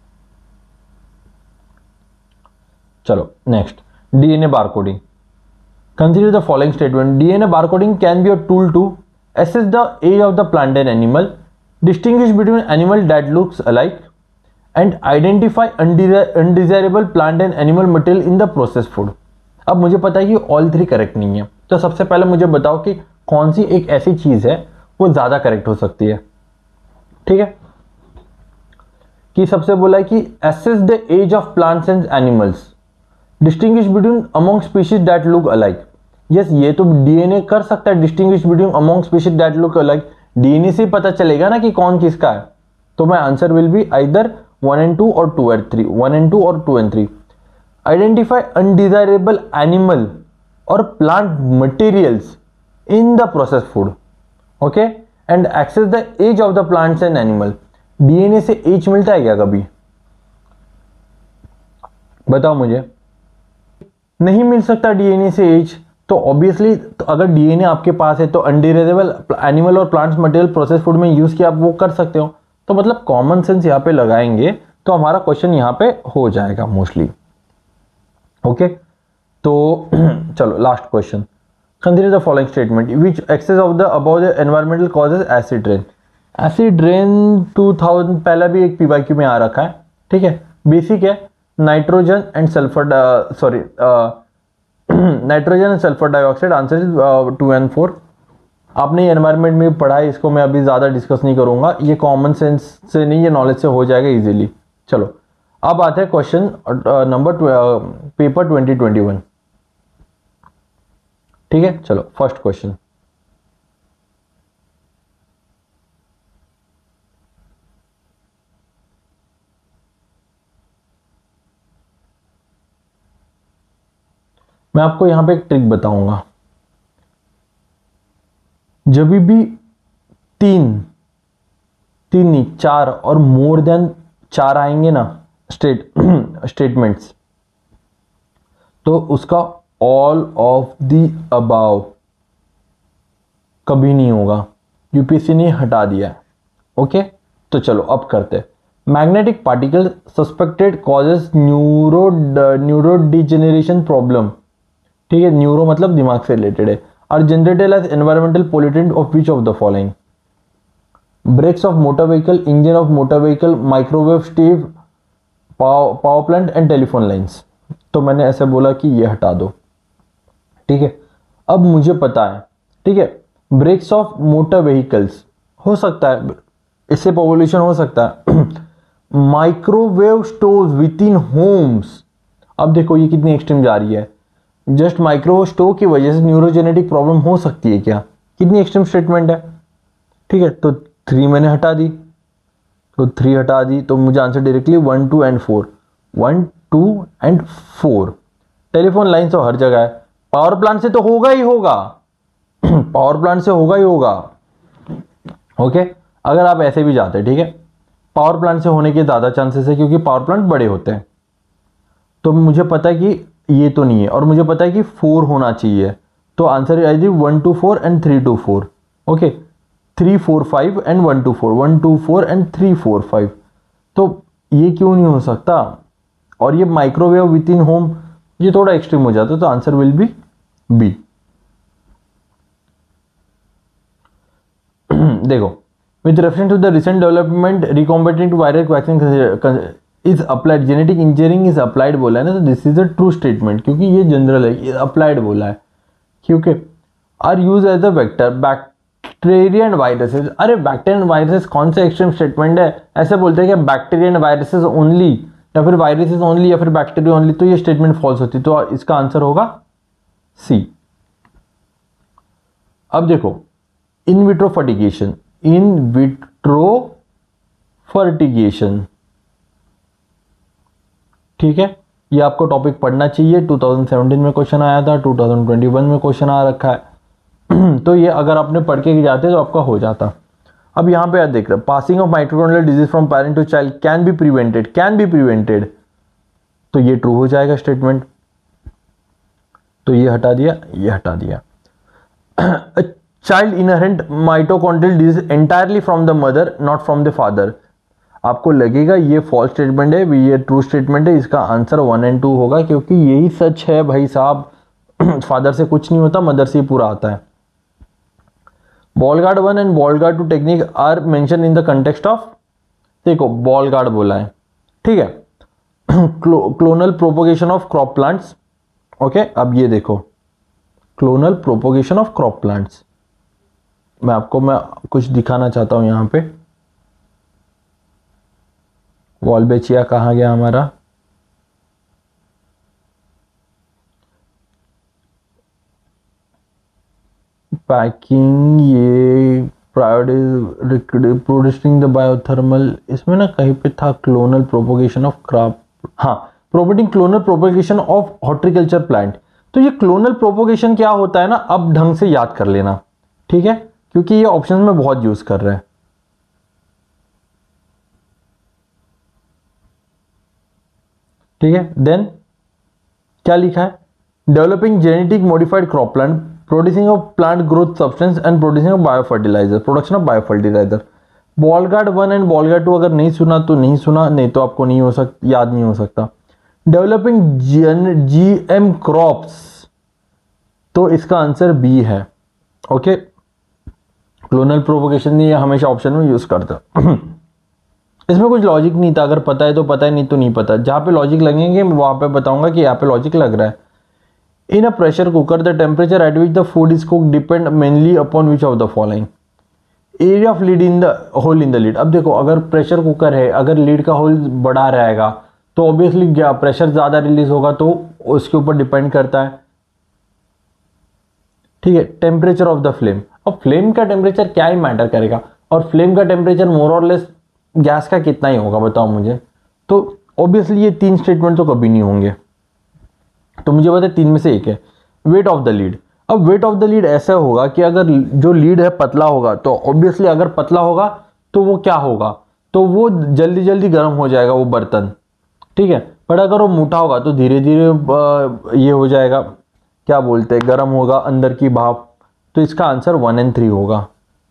चलो next, DNA barcoding. Consider the following statement, DNA barcoding can be a tool to assess the age of the plant and animal, distinguish between animal that looks alike, and identify undesirable plant and animal material in the processed food। अब मुझे पता है कि all three correct नहीं है, तो सबसे पहले मुझे बताओ कि कौन सी एक ऐसी चीज है वो ज्यादा करेक्ट हो सकती है, ठीक है। कि सबसे बोला है कि assess the age of plants and animals, distinguish between among species that look alike। Yes yes, ये तो डीएनए कर सकता है, distinguish between among species that look alike, DNA से पता चलेगा ना कि कौन किसका है, तो my answer will be either one and two और two and three, one and two और two and three. Identify undesirable animal और plant materials in the process food, okay, and access the age of the plants and animal. DNA से as मिलता है क्या कभी? बताओ मुझे, नहीं मिल सकता डीएनए से एज, तो ऑब्वियसली तो अगर डीएनए आपके पास है तो अनडिरेजेबल एनिमल और प्लांट्स मटेरियल प्रोसेस फूड में यूज किया आप वो कर सकते हो। तो मतलब कॉमन सेंस यहाँ पे लगाएंगे तो हमारा क्वेश्चन यहाँ पे हो जाएगा मोस्टली। ओके, तो चलो last question. Consider the following statement which access of the above the environmental causes acid rain. Acid rain two thousand पहला भी एक पीवाईक्यू में आ रखा है, ठीक है। बेसिक है, nitrogen and sulphur, sorry nitrogen and sulphur dioxide, answer is two and four. आपने एनवायरनमेंट में पढ़ा है, इसको मैं अभी ज़्यादा डिस्कस नहीं करूंगा, ये कॉमन सेंस से नहीं, ये नॉलेज से हो जाएगा इजीली। चलो अब आते हैं question number paper twenty twenty one, ठीक है। चलो फर्स्ट क्वेश्चन, मैं आपको यहां पे एक ट्रिक बताऊंगा। जब भी तीन तीन नहीं चार और मोर देन चार आएंगे ना स्टेट स्टेटमेंट्स, तो उसका ऑल ऑफ द अबाव कभी नहीं होगा, यूपीएससी ने हटा दिया है। ओके, तो चलो अब करते। Magnetic particle suspected causes neuro neuro degeneration problem, ठीक है, न्यूरो मतलब दिमाग से रिलेटेड है, are generated as environmental pollutant of which of the following. Brakes of motor vehicle, engine of motor vehicle, microwave stove, power plant and telephone lines. तो मैंने ऐसे बोला कि ये हटा दो, ठीक है। अब मुझे पता है, ठीक है, ब्रेक्स ऑफ मोटर व्हीकल्स हो सकता है, इससे पॉल्यूशन हो सकता है। Microwave stove within homes, अब देखो ये कितनी एक्सट्रीम जा रही है। जस्ट माइक्रोवेव स्टोव की वजह से न्यूरोजेनेटिक प्रॉब्लम हो सकती है क्या, कितनी एक्सट्रीम स्टेटमेंट है, ठीक है। तो थ्री मैंने हटा दी, तो थ्री हटा दी, तो मुझे answer directly one two and four, one two and four. Telephone line तो हर जगह है, पावर प्लांट से तो होगा ही होगा, पावर प्लांट से होगा ही होगा। ओके, अगर आप ऐसे भी जाते, ठीक है, पावर प्लांट से होने के ज्यादा चांसेस है क्योंकि पावर प्लांट बड़े होते हैं। तो मुझे पता है कि ये तो नहीं है, और मुझे पता है कि फोर होना चाहिए, तो आंसर आएगी one two four and three two four. Okay, three four five and one two four, one two four and three four five. तो ये क्यों नहीं हो सकता, और ये माइक्रोवेव विद इन होम ये थोड़ा एक्सट्रीम हो जाता है, तो आंसर विल बी बी। देखो, with reference to the recent development recombinant virus vaccine is applied, genetic engineering is applied बोला है ना, तो this is a true statement क्योंकि ये जनरल है, ये अप्लाइड बोला है। क्योंकि are use as a vector bacteria and viruses, अरे बैक्टीरिया एंड वायरसेस कौन सा एक्सट्रीम स्टेटमेंट है, ऐसे बोलते हैं कि बैक्टीरिया एंड वायरसेस ओनली, या फिर वायरसेस ओनली, या फिर बैक्टीरिया ओनली, तो ये स्टेटमेंट फॉल्स होती, तो इसका आंसर होगा सी। अब देखो, in vitro fertigation, in vitro fertigation, ठीक है, ये आपको टॉपिक पढ़ना चाहिए, टू थाउजेंड सेवेंटीन में क्वेश्चन आया था, टू थाउजेंड ट्वेंटी वन में क्वेश्चन आ रखा है। तो ये अगर आपने पढ़ के जाते तो आपका हो जाता। अब यहां पे याद देख रहे, passing of mitochondrial disease from parent to child can be prevented, can be prevented, तो ये ट्रू हो जाएगा स्टेटमेंट, तो ये हटा दिया, ये हटा दिया। Child inherent mitochondrial disease entirely from the mother not from the father, आपको लगेगा ये फॉल्स स्टेटमेंट है, ये ट्रू स्टेटमेंट है, इसका आंसर वन एंड टू होगा क्योंकि यही सच है भाई साहब। फादर से कुछ नहीं होता, मदर से ही पूरा आता है। Bollgard one and Bollgard two technique are mention in the context of, देखो बॉल गार्ड बोला है, ठीक है, clonal propagation of crop plants. Okay, अब ये देखो, clonal propagation of crop plants, मैं आपको मैं कुछ दिखाना चाहता हूं यहां पे। वॉल्बेचिया कहाँ गया हमारा, पैकिंग, ये प्रोड्यूसिंग द बायोथर्मल, इसमें ना कहीं पे था क्लोनल प्रोपोगेशन ऑफ क्रॉप, हाँ, promoting clonal propagation of horticulture plant. तो ये क्लोनल प्रोपोगेशन क्या होता है ना, अब ढंग से याद कर लेना, ठीक है, क्योंकि ये ऑप्शन में बहुत यूज कर रहे हैं। ठीक है, देन क्या लिखा है, developing genetic modified crop plant, producing of plant growth substance and producing of biofertiliser, production of biofertiliser. Bollgard one and Bollgard two अगर नहीं सुना तो नहीं सुना, नहीं तो आपको नहीं हो सकता, याद नहीं हो सकता। डेवलपिंग जी एम क्रॉप्स, तो इसका आंसर बी है। ओके, क्लोनल प्रोपोगेशन ये हमेशा ऑप्शन में यूज करता है। इसमें कुछ लॉजिक नहीं था, अगर पता है तो पता है, नहीं तो नहीं पता। जहां पे लॉजिक लगेंगे वहां पे बताऊंगा कि यहाँ पे लॉजिक लग रहा है। In a pressure cooker the temperature at which the food is cook depend mainly upon which of the following, area of lid in the hole in the lid. अब देखो, अगर प्रेशर कुकर है, अगर lead का whole बड़ा रहेगा तो obviously क्या प्रेशर ज्यादा रिलीज होगा, तो उसके ऊपर डिपेंड करता है। ठीक है, टेम्परेचर ऑफ द फ्लेम, अब फ्लेम का टेम्परेचर क्या ही मैटर करेगा, और फ्लेम का टेम्परेचर मोर और लेस गैस का कितना ही होगा बताओ मुझे। तो ऑब्वियसली ये तीन स्टेटमेंट तो कभी नहीं होंगे, तो मुझे पता है तीन में से एक है। वेट ऑफ द लीड, अब वेट ऑफ द लीड ऐसा होगा कि अगर जो लीड है पतला होगा तो ऑब्वियसली अगर पतला होगा तो वो क्या होगा, तो वो जल्दी जल्दी गर्म हो जाएगा वो बर्तन। ठीक है, पर अगर वो मोटा होगा तो धीरे धीरे ये हो जाएगा, क्या बोलते हैं, गर्म होगा अंदर की भाप। तो इसका आंसर वन एंड थ्री होगा।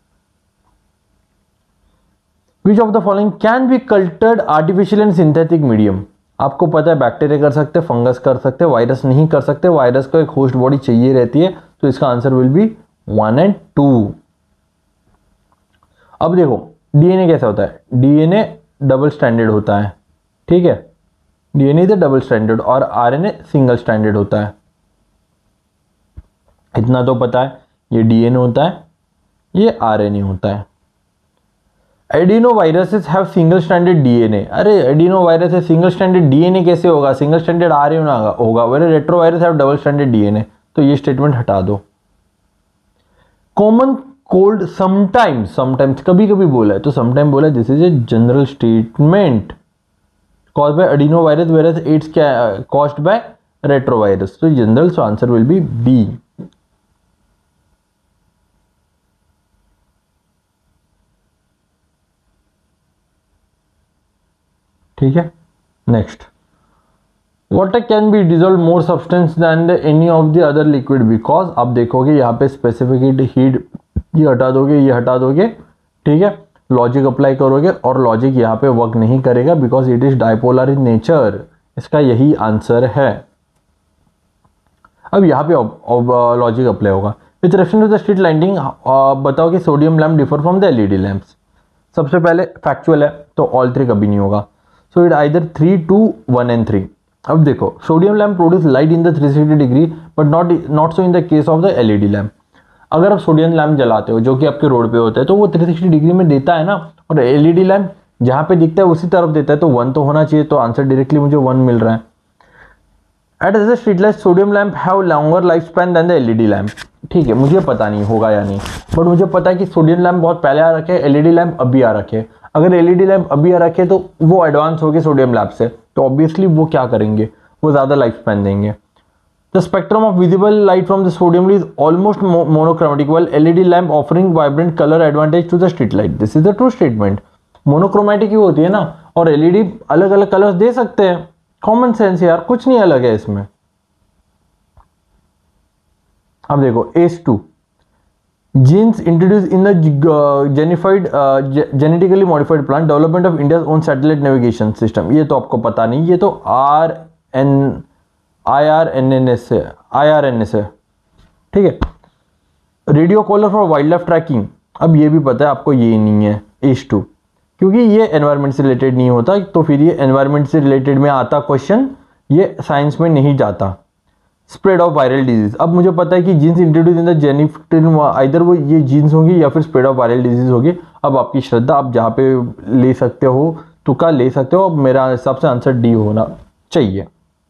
Which of the following can be cultured artificial and synthetic medium, आपको पता है बैक्टीरिया कर सकते, फंगस कर सकते, वायरस नहीं कर सकते, वायरस को एक होस्ट बॉडी चाहिए रहती है, तो इसका answer will be one and two. अब देखो डीएनए कैसा होता है, डीएनए डबल स्टैंडर्ड होता है। ठीक है, डीएनए इज डबल स्टैंडर्ड और आरएनए सिंगल स्टैंडर्ड होता है, इतना तो पता है। ये डीएनए होता है, ये आरएनए होता है। Adeno viruses have single standard DNA, अरे एडिनो वायरस है सिंगल स्टैंडर्ड डीएनए कैसे होगा, सिंगल स्टैंडर्ड आरएनए होगा, where retro virus have double standard DNA, तो ये स्टेटमेंट हटा दो। कॉमन कोल्ड समटाइम्स, समटाइम्स कभी कभी बोला है, तो समटाइम बोला है, this is a general statement caused by adeno virus versus it's caused by retro virus, तो general, so answer will be B. ठीक है, next, water can be dissolve more substance than any of the other liquid because, आप देखोगे यहाँ पे specific heat, ये हटा दोगे, ये हटा दोगे, ठीक है, लॉजिक अप्लाई करोगे और लॉजिक यहाँ पे वर्क नहीं करेगा because it is dipolar in nature, इसका यही आंसर है। अब यहाँ पे लॉजिक अप्लाई होगा। With reference to the street lighting, बताओ कि sodium lamp differ from the LED lamps. सबसे पहले फैक्चुअल है, तो ऑल थ्री कभी नहीं होगा, so it either three two one and three. अब देखो, sodium lamp produce light in the three sixty degree but not not so in the case of the LED lamp. अगर आप sodium lamp जलाते हो जो कि आपके रोड पे होता है, तो वो थ्री सिक्सटी डिग्री में देता है ना, और एलईडी लैम्प जहां पे दिखता है उसी तरफ देता है, तो वन तो होना चाहिए, तो आंसर डायरेक्टली मुझे वन मिल रहा है। At as a street light sodium lamp have longer life span than the LED lamp. ठीक है, मुझे पता नहीं होगा या नहीं, बट मुझे पता है कि सोडियम लैम्प बहुत पहले आ रखे, एलईडी लैम्प अभी आ रखे। अगर एलईडी लैम्प अभी आ रखे तो वो एडवांस हो गए सोडियम लैम्प से, तो ऑब्वियसली वो क्या करेंगे, वो ज्यादा लाइफ स्पैन देंगे। The spectrum of visible light from the sodium is almost mo monochromatic, while L E D lamp offering vibrant color advantage to the street light. This is the true statement. Monochromatic ही होती है ना, और L E D अलग अलग colours दे सकते हैं, common sense यार, कुछ नहीं अलग है इसमें। अब देखो A S two, genes introduced in the genified uh, genetically modified plant development of India's own satellite navigation system। ये तो आपको पता नहीं, ये तो R N I R N N S है, आई आर एन एस है, ठीक है। Radio collar for wildlife tracking, अब ये भी पता है आपको, ये नहीं है एच टू, क्योंकि ये एनवायरनमेंट से रिलेटेड नहीं होता, तो फिर ये एनवायरनमेंट से रिलेटेड में आता क्वेश्चन, ये साइंस में नहीं जाता। स्प्रेड ऑफ वायरल डिजीज, अब मुझे पता है कि genes introduce in the genetic, either वो ये जीन्स होंगी या फिर स्प्रेड ऑफ वायरल डिजीज होगी। अब आपकी श्रद्धा, आप जहाँ पे ले सकते हो तुका ले सकते हो, अब मेरा हिसाब से आंसर डी होना चाहिए।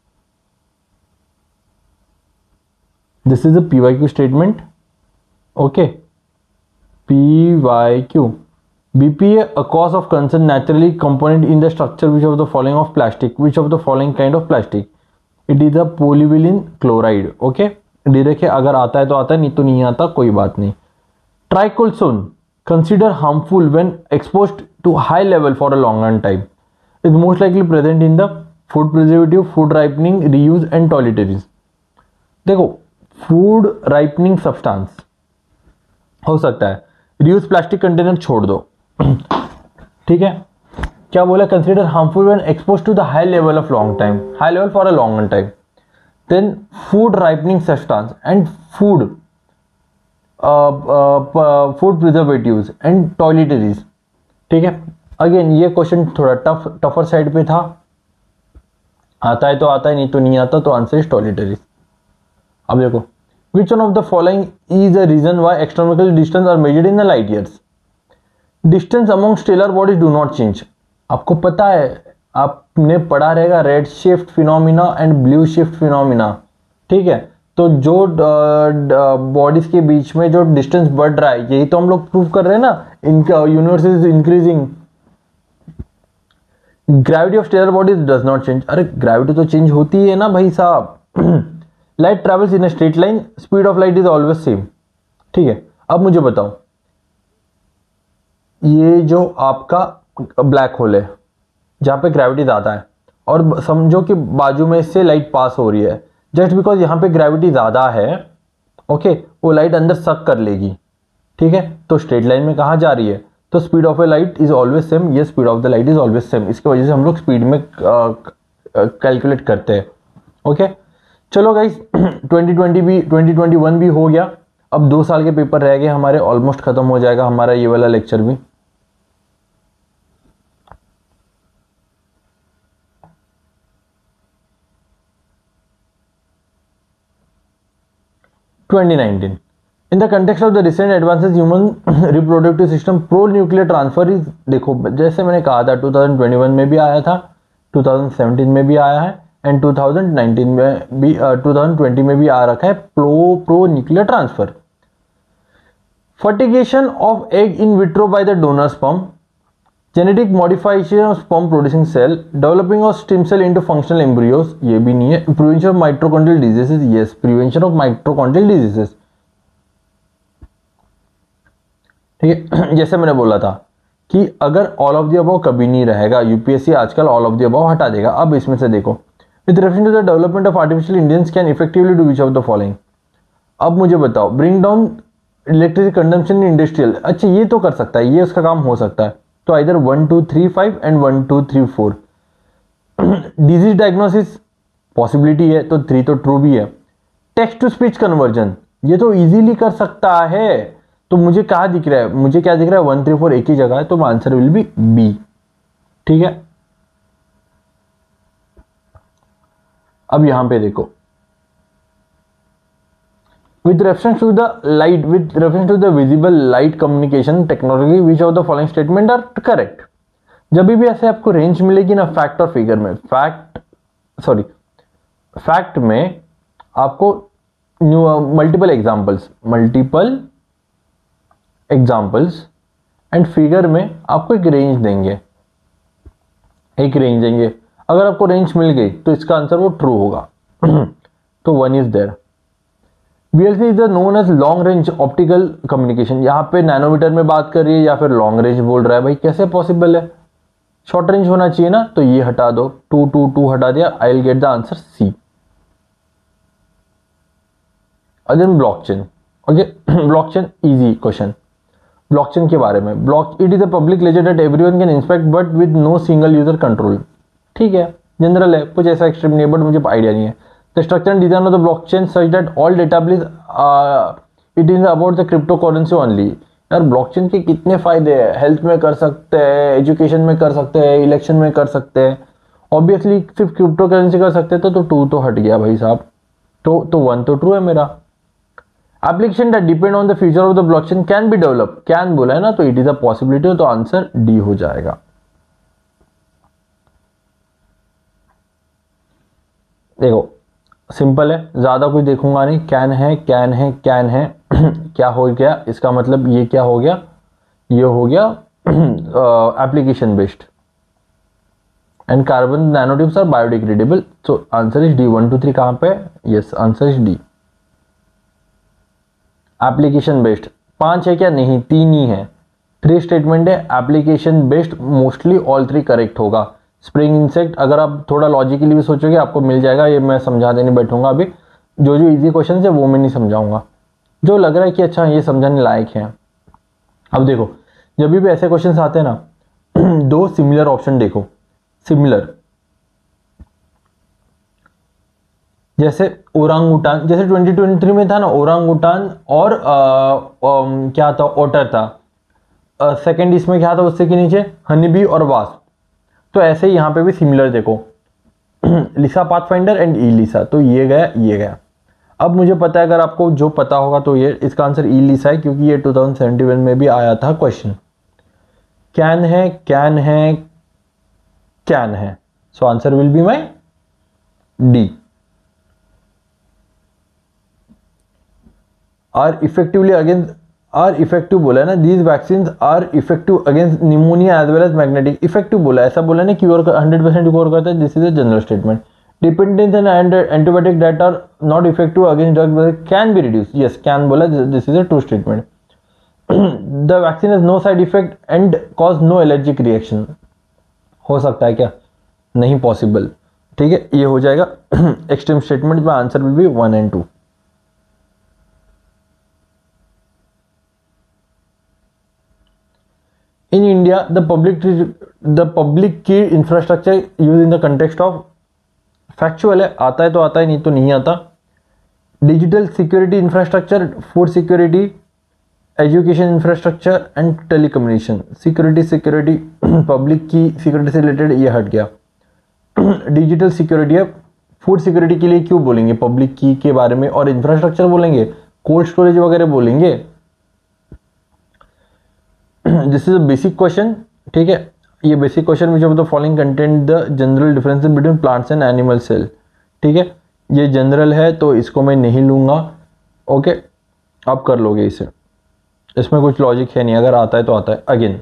This is a P Y Q statement. Okay. P Y Q. B P A, a cause of concern naturally component in the structure which of the following of plastic, which of the following kind of plastic? It is a polyvinyl chloride. Okay. Direct है, अगर आता है तो आता है, नहीं तो नहीं आता, कोई बात नहीं। Triclosan, consider harmful when exposed to high level for a longer time. Is most likely present in the food preservative, food ripening, reuse and toiletries. देखो फूड राइपनिंग सब्सटेंस हो सकता है, रीयूज प्लास्टिक कंटेनर छोड़ दो, ठीक है। क्या बोला, consider harmful when expose to the high level of long time, high level for a long time. Then food ripening substance and food food preservatives and toiletries, ठीक है। अगेन ये question थोड़ा टफ टफर साइड पे था, आता है तो आता है, नहीं तो नहीं आता, तो आंसर इज टॉयलेटरीज। अब देखो, which one of the following is a reason why astronomical distance are measured in the light years. Distance among stellar bodies do not change. आपको पता है, आपने पढ़ा रहेगा red shift phenomena and blue shift phenomena, ठीक है। तो जो बॉडीज के बीच में जो डिस्टेंस बढ़ रहा है, यही तो हम लोग प्रूव कर रहे हैं ना, इनका universe is increasing. Gravity of stellar bodies does not change. अरे ग्रेविटी तो चेंज होती है ना भाई साहब। Light travels in a straight line, speed of light is always same, ठीक है। अब मुझे बताओ, ये जो आपका ब्लैक होल है जहां पे ग्रेविटी ज्यादा है, और समझो कि बाजू में इससे लाइट पास हो रही है, जस्ट बिकॉज यहां पे ग्रेविटी ज्यादा है, ओके, वो लाइट अंदर सक कर लेगी, ठीक है। तो स्ट्रेट लाइन में कहां जा रही है, तो speed of a light is always same, ये speed of the light is always same. इसकी वजह से हम लोग स्पीड में कैलकुलेट करते हैं, ओके। चलो गाइस, ट्वेंटी ट्वेंटी भी ट्वेंटी ट्वेंटी वन भी हो गया, अब दो साल के पेपर रह गए हमारे, ऑलमोस्ट खत्म हो जाएगा हमारा ये वाला लेक्चर भी। twenty nineteen, in the context of the recent advances human reproductive system, pro nuclear transfer is, देखो जैसे मैंने कहा था ट्वेंटी ट्वेंटी वन में भी आया था, ट्वेंटी सेवनटीन में भी आया है, एंड ट्वेंटी नाइनटीन में भी, ट्वेंटी ट्वेंटी में भी आ रखा है pro pro nuclear transfer. Fertigation of egg in vitro by the donor sperm, genetic modification of sperm producing cell, developing of stem cell into functional embryos, ये भी नहीं है। Prevention of mitochondrial diseases, yes, prevention of mitochondrial diseases, ठीक है। जैसे मैंने बोला था कि अगर ऑल ऑफ द अबव कभी नहीं रहेगा, यूपीएससी आजकल ऑल ऑफ द अबव हटा देगा। अब इसमें से देखो, with reference to the development of artificial intelligence can effectively do which of the following. अब मुझे बताओ, bring down electricity consumption in industrial, अच्छा ये तो कर सकता है, ये उसका काम हो सकता है। तो इधर one two three five and one two three four. Disease diagnosis possibility है, तो थ्री तो ट्रू भी है। टेक्स्ट टू स्पीच कन्वर्जन, ये तो इजीली कर सकता है। तो मुझे कहा दिख रहा है, मुझे क्या दिख रहा है, वन थ्री फोर एक ही जगह है, तो आंसर विल बी बी, ठीक है। अब यहां पे देखो, with reference to the light, with reference to the visible light communication technology, which of the following statement are correct। जब भी ऐसे आपको रेंज मिलेगी ना फैक्ट और फिगर में, फैक्ट सॉरी फैक्ट में आपको multiple examples multiple examples and figure में आपको एक रेंज देंगे, एक रेंज देंगे। अगर आपको रेंज मिल गई तो इसका आंसर वो ट्रू होगा। तो one is there. VLC is known as long range optical communication. यहाँ पे नैनोमीटर में बात कर रही है या फिर लॉन्ग रेंज बोल रहा है, भाई कैसे पॉसिबल है, शॉर्ट रेंज होना चाहिए ना। तो ये हटा दो, टू टू टू हटा दिया, I will get the answer C. Again blockchain, okay, blockchain easy question. Blockchain के बारे में, block it is a public ledger that everyone can inspect but with no single user control, ठीक है, general है, कुछ ऐसा एक्सट्रीम नहीं है, बट मुझे आइडिया नहीं है। The structure and design of the blockchain such that all database uh, it is about the cryptocurrency only। यार ब्लॉकचेन के कितने फायदे हैं, हेल्थ में कर सकते हैं, एजुकेशन में कर सकते हैं, इलेक्शन में कर सकते हैं। ऑब्वियसली सिर्फ क्रिप्टो करेंसी कर सकते थे, तो टू तो हट गया भाई साहब, तो तो वन तो ट्रू है मेरा। Application that depend on the future of the blockchain can be develop, can बोला है ना, तो इट इज अ पॉसिबिलिटी, तो आंसर डी हो जाएगा। देखो सिंपल है, ज्यादा कुछ देखूंगा नहीं, कैन है कैन है कैन है क्या हो गया, इसका मतलब ये क्या हो गया, ये हो गया application based and carbon nanotubes are biodegradable. So answer is D. One two three कहां पे, yes answer is D, application based. पांच है क्या, नहीं तीन ही है, थ्री स्टेटमेंट है, application based, mostly all three correct होगा। स्प्रिंग इंसेक्ट, अगर आप थोड़ा लॉजिकली भी सोचोगे आपको मिल जाएगा, ये मैं समझा देने बैठूंगा अभी। जो जो इजी क्वेश्चन है वो मैं नहीं समझाऊंगा, जो लग रहा है कि अच्छा ये समझाने लायक है। अब देखो जब भी ऐसे क्वेश्चन आते हैं ना दो सिमिलर ऑप्शन देखो, सिमिलर, जैसे ओरांगुटान, जैसे ट्वेंटी ट्वेंटी थ्री में था ना ओरांगुटान और आ, आ, क्या था, ओटर था। सेकंड इसमें क्या था उससे के नीचे, हनीबी और वास्प। तो ऐसे ही यहाँ पे भी सिमिलर देखो लिसा पाथफाइंडर एंड ई लिसा, तो ये गया ये गया। अब मुझे पता है, अगर आपको जो पता होगा तो ये इसका आंसर ई लिसा है, क्योंकि ये टू थाउजेंड सेवेंटी वन में भी आया था क्वेश्चन। कैन है, कैन है, कैन है, so answer will be my D. Are effectively against, are effective बोला है ना, these vaccine are effective against pneumonia as well as magnetic. Effective बोला, ऐसा बोला ना क्योर हंड्रेड परसेंट क्योर करता है, this is a general statement. Dependence and antibiotic that are not effective against drug can be reduce, yes can बोला, this is a true statement. The vaccine has no side effect and cause no allergic reaction, हो सकता है क्या, नहीं possible, ठीक है, ये हो जाएगा एक्सट्रीम स्टेटमेंट में answer will be one and two. In India, the public the public key infrastructure used in the context of factual है, आता है तो आता है, नहीं तो नहीं आता। Digital security infrastructure, food security, education infrastructure and telecommunication. Security security public की सिक्योरिटी से रिलेटेड, ये हट गया। डिजिटल सिक्योरिटी है, फूड सिक्योरिटी के लिए क्यों बोलेंगे, पब्लिक की के बारे में, और इंफ्रास्ट्रक्चर बोलेंगे, कोल्ड स्टोरेज वगैरह बोलेंगे। This is a basic question, ठीक है, ये basic question which of the following content the general differences between plants and animal cell, ठीक है, ये जनरल है तो इसको मैं नहीं लूंगा, ओके, आप कर लोगे इसे, इसमें कुछ लॉजिक है नहीं, अगर आता है तो आता है। Again,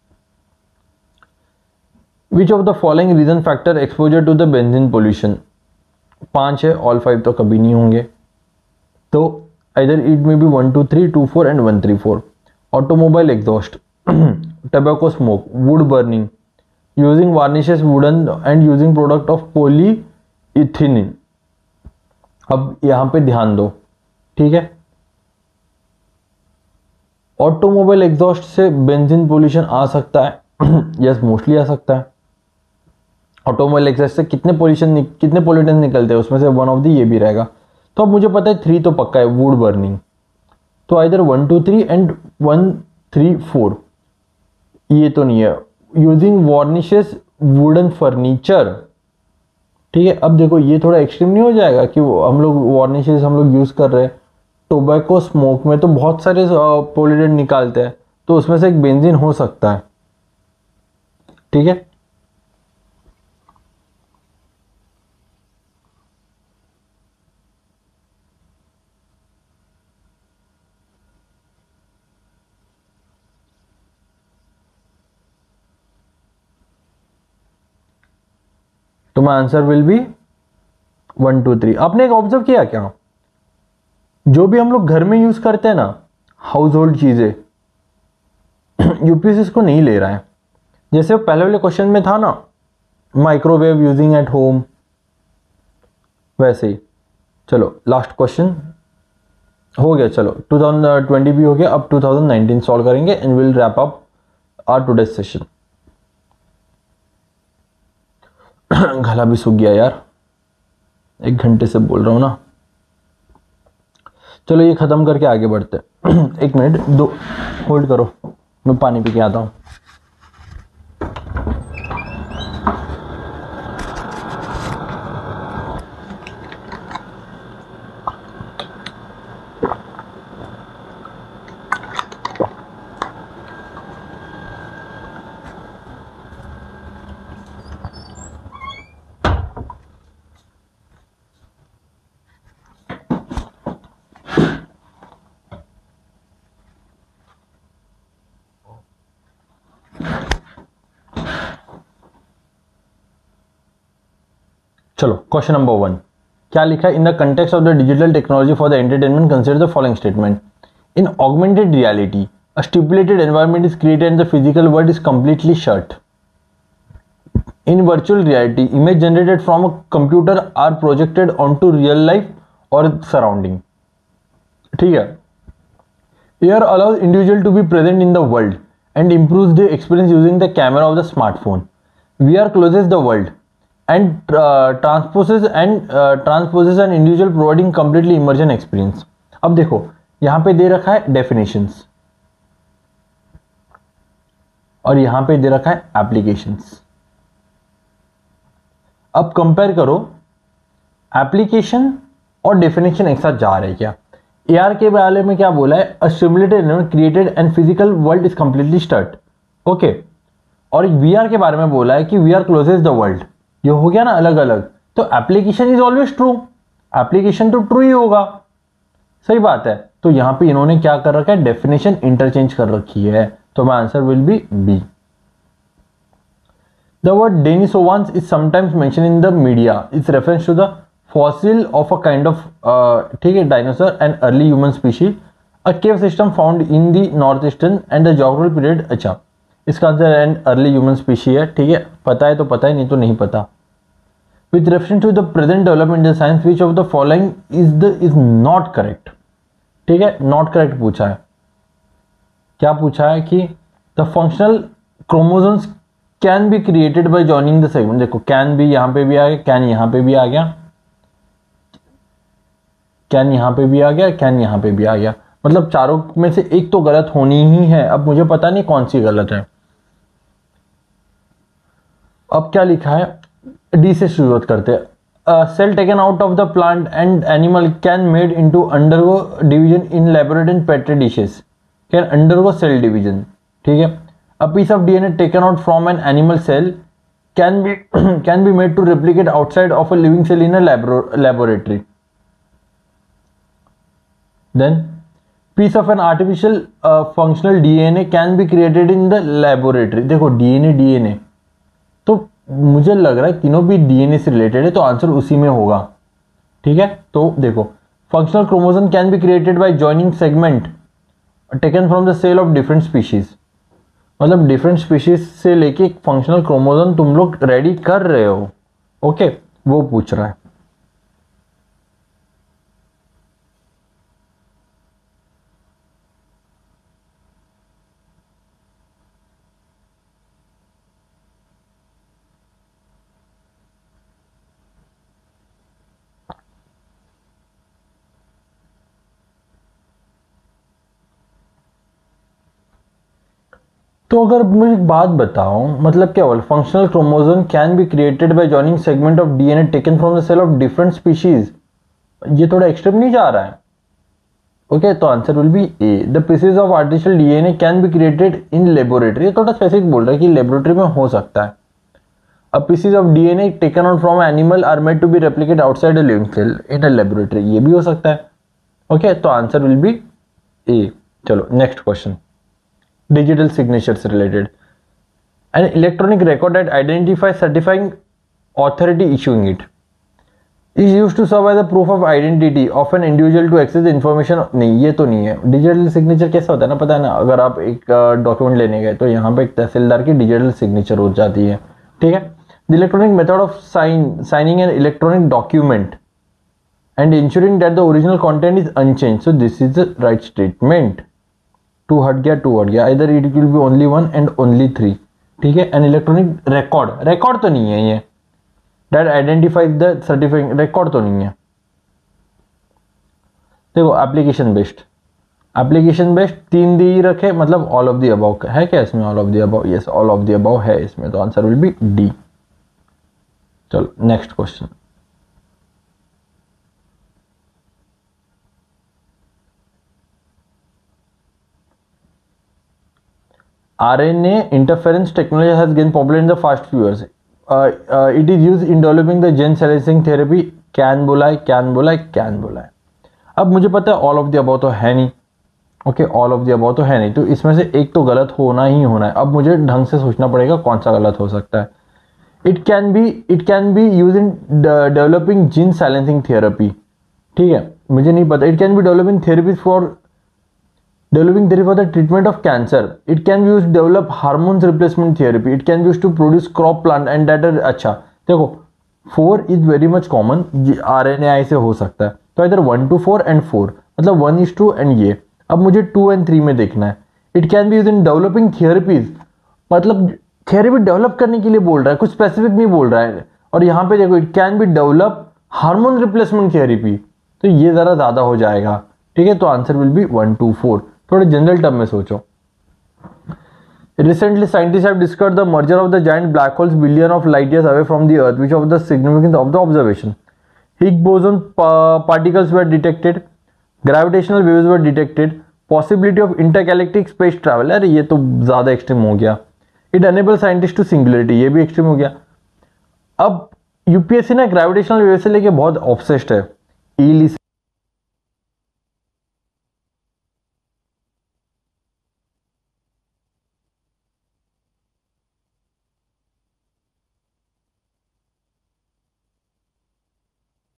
which of the following reason factor exposure to the benzene pollution, पांच है, ऑल फाइव तो कभी नहीं होंगे, तो इधर it may be one two three two four and one three four. Automobile exhaust, tobacco smoke, wood burning, using varnishes wooden and using product of polyethylene। अब यहां पे ध्यान दो, ठीक है, ऑटोमोबाइल एग्जॉस्ट से बेंजीन पोल्यूशन आ सकता है, यस मोस्टली आ सकता है। ऑटोमोबाइल एग्जॉस्ट से कितने पोल्यूशन कितने पोल्यूटेंट निकलते हैं, उसमें से वन ऑफ दी ये भी रहेगा। तो अब मुझे पता है थ्री तो पक्का है, वुड बर्निंग, तो इधर one two three and one three four, ये तो नहीं है। यूजिंग वार्निशेस वुडन फर्नीचर, ठीक है, अब देखो ये थोड़ा एक्सट्रीम नहीं हो जाएगा कि हम लोग वार्निशेस हम लोग यूज कर रहे हैं। टोबैको स्मोक में तो बहुत सारे पोल्यूटेंट निकालते हैं, तो उसमें से एक बेंजीन हो सकता है, ठीक है। तो my answer will be one two three. आपने एक ऑब्जर्व किया क्या, जो भी हम लोग घर में यूज करते हैं ना हाउस होल्ड चीजें, यूपीएससी इसको नहीं ले रहा है। जैसे पहले वाले क्वेश्चन में था ना माइक्रोवेव यूजिंग एट होम, वैसे ही। चलो लास्ट क्वेश्चन हो गया, चलो टू थाउजेंड ट्वेंटी भी हो गया, अब टू थाउजेंड नाइनटीन सॉल्व करेंगे and will wrap up our today session. गला भी सूख गया यार, एक घंटे से बोल रहा हूं ना। चलो ये खत्म करके आगे बढ़ते हैं। एक मिनट दो होल्ड करो, मैं पानी पी के आता हूं। चलो क्वेश्चन नंबर वन क्या लिखा है, in the context of the digital technology for the entertainment consider the following statement. In augmented reality a stipulated environment is created and the physical world is completely shut. In virtual reality, image generated from a computer are projected onto real life or surrounding. ठीक है. A R allows individual to be present in the world and improves the experience using the camera of the smartphone. V R closes the world and uh, transposes and uh, transposes an individual providing completely immersion experience. अब देखो यहाँ पे दे रखा है definitions और यहाँ पे दे रखा है applications. अब कंपेयर करो एप्लीकेशन और डेफिनेशन एक साथ जा रहे हैं क्या. एआर के बारे में क्या बोला है, a simulated environment created and physical world is completely start. Okay. और वीआर के बारे में बोला है कि वीआर क्लोजेस द वर्ल्ड. ये हो गया ना अलग अलग. तो application is always true, application तो ट्रू ही होगा. सही बात है. तो यहां पे इन्होंने क्या कर रखा है, डेफिनेशन इंटरचेंज कर रखी है. तो my answer will be B. The word Denisovans is sometimes mentioned in the media. It's reference to the fossil of a kind of uh, ठीक है dinosaur and early human species, a cave system found in the northeastern and the geographical period. अच्छा, इसका answer and early human species है. ठीक है, पता है तो पता है, नहीं तो नहीं पता. With reference to the present development in science, which of the following is the is not correct. ठीक है, not correct पूछा है. क्या पूछा है कि the functional chromosomes can be created by joining the segment. देखो कैन भी यहां पे भी आ गया, कैन यहां पे भी आ गया, कैन यहां पे भी आ गया, कैन यहां पे भी आ गया. मतलब चारों में से एक तो गलत होनी ही है. अब मुझे पता नहीं कौन सी गलत है. अब क्या लिखा है, डी से शुरुआत करते हैं. Cell taken out of the plant and animal can made into undergo division in laboratory and petri dishes can undergo cell division. ठीक है. A piece of D N A taken out from an animal cell can be can be made to replicate outside of a living cell in a labor laboratory. Then, piece of an artificial uh, functional D N A can be created in the laboratory. देखो D N A D N A तो मुझे लग रहा है तीनों भी D N A से related है, तो आंसर उसी में होगा. ठीक है. तो देखो functional chromosome can be created by joining segment taken from the cell of different species. मतलब डिफरेंट स्पीशीज से लेके एक फंक्शनल क्रोमोसोम तुम लोग रेडी कर रहे हो. ओके, वो पूछ रहा है. तो अगर मुझे एक बात बताओ, मतलब क्या बोल, functional chromosome can be created by joining segment of DNA taken from the cell of different species. ये थोड़ा एक्सट्रीम नहीं जा रहा है. ओके okay, तो answer will be A. The pieces of artificial DNA can be created in laboratory. ये थोड़ा specific बोल रहा है कि लेबोरेटरी में हो सकता है. A pieces of DNA taken out from animal are made to be replicate outside a living cell in a laboratory. ये भी हो सकता है. ओके okay, तो आंसर विल बी ए. चलो next question. Digital signatures related. An electronic record that identifies certifying authority issuing it is used to serve as a proof of identity of an individual to access the information. नहीं, ये तो नहीं है. Digital signature कैसा होता है ना, पता है ना. अगर आप एक डॉक्यूमेंट लेने गए तो यहाँ पे एक तहसीलदार की डिजिटल सिग्नेचर हो जाती है. ठीक है. The electronic method of sign signing an electronic document and ensuring that the original content is unchange. So this is the right statement. Two हट गया, टू हट गया. इधर it will be only one and only three. ठीक है. An electronic record, record तो नहीं है ये. That identifies the certificate, record तो नहीं है. देखो एप्लीकेशन बेस्ड, एप्लीकेशन बेस्ड तीन दी रखे, मतलब ऑल ऑफ द अबव है क्या इसमें? All of the above, yes all of the above है इसमें. तो आंसर विल बी डी. चलो next question. R N A interference technology has gained popular in the past few years. Uh, uh, it is used in developing the gene silencing therapy. Can बोला है, can बोला है, can बोला है. अब मुझे पता है ऑल ऑफ द अबव तो है नहीं. Okay, all of the above तो है नहीं, तो इसमें से एक तो गलत होना ही होना है. अब मुझे ढंग से सोचना पड़ेगा कौन सा गलत हो सकता है. It can be it can be use in developing gene silencing therapy. ठीक है, मुझे नहीं पता. It can be developing therapy for Developing theory for the treatment of cancer. It can be used to develop hormones replacement therapy. It can be used to produce crop plant and that are अच्छा देखो four is very much common, R N A I से हो सकता है, तो इधर one two four and four मतलब one is two and ये। अब मुझे टू एंड थ्री में देखना है। It can be use in developing therapies, मतलब थेरेपी डेवलप करने के लिए बोल रहा है, कुछ स्पेसिफिक नहीं बोल रहा है। और यहाँ पे देखो it can be develop hormone replacement therapy, तो ये ज़रा ज़्यादा हो जाएगा, ठीक है। तो answer will be one two four. थोड़े जनरल टर्म में सोचो। Recently, scientists have discovered the merger of the giant black holes billion of light years away from the Earth, which of the significance of the observation. Higgs boson uh, particles were detected, gravitational waves were detected, possibility of intergalactic space travel. अरे ये तो ज़्यादा extreme हो गया। It enables scientists to singularity, ये भी extreme हो गया। अब यूपीएससी ना ग्रेविटेशनल वेव से लेके बहुत ऑब्सेस्ड है। ईली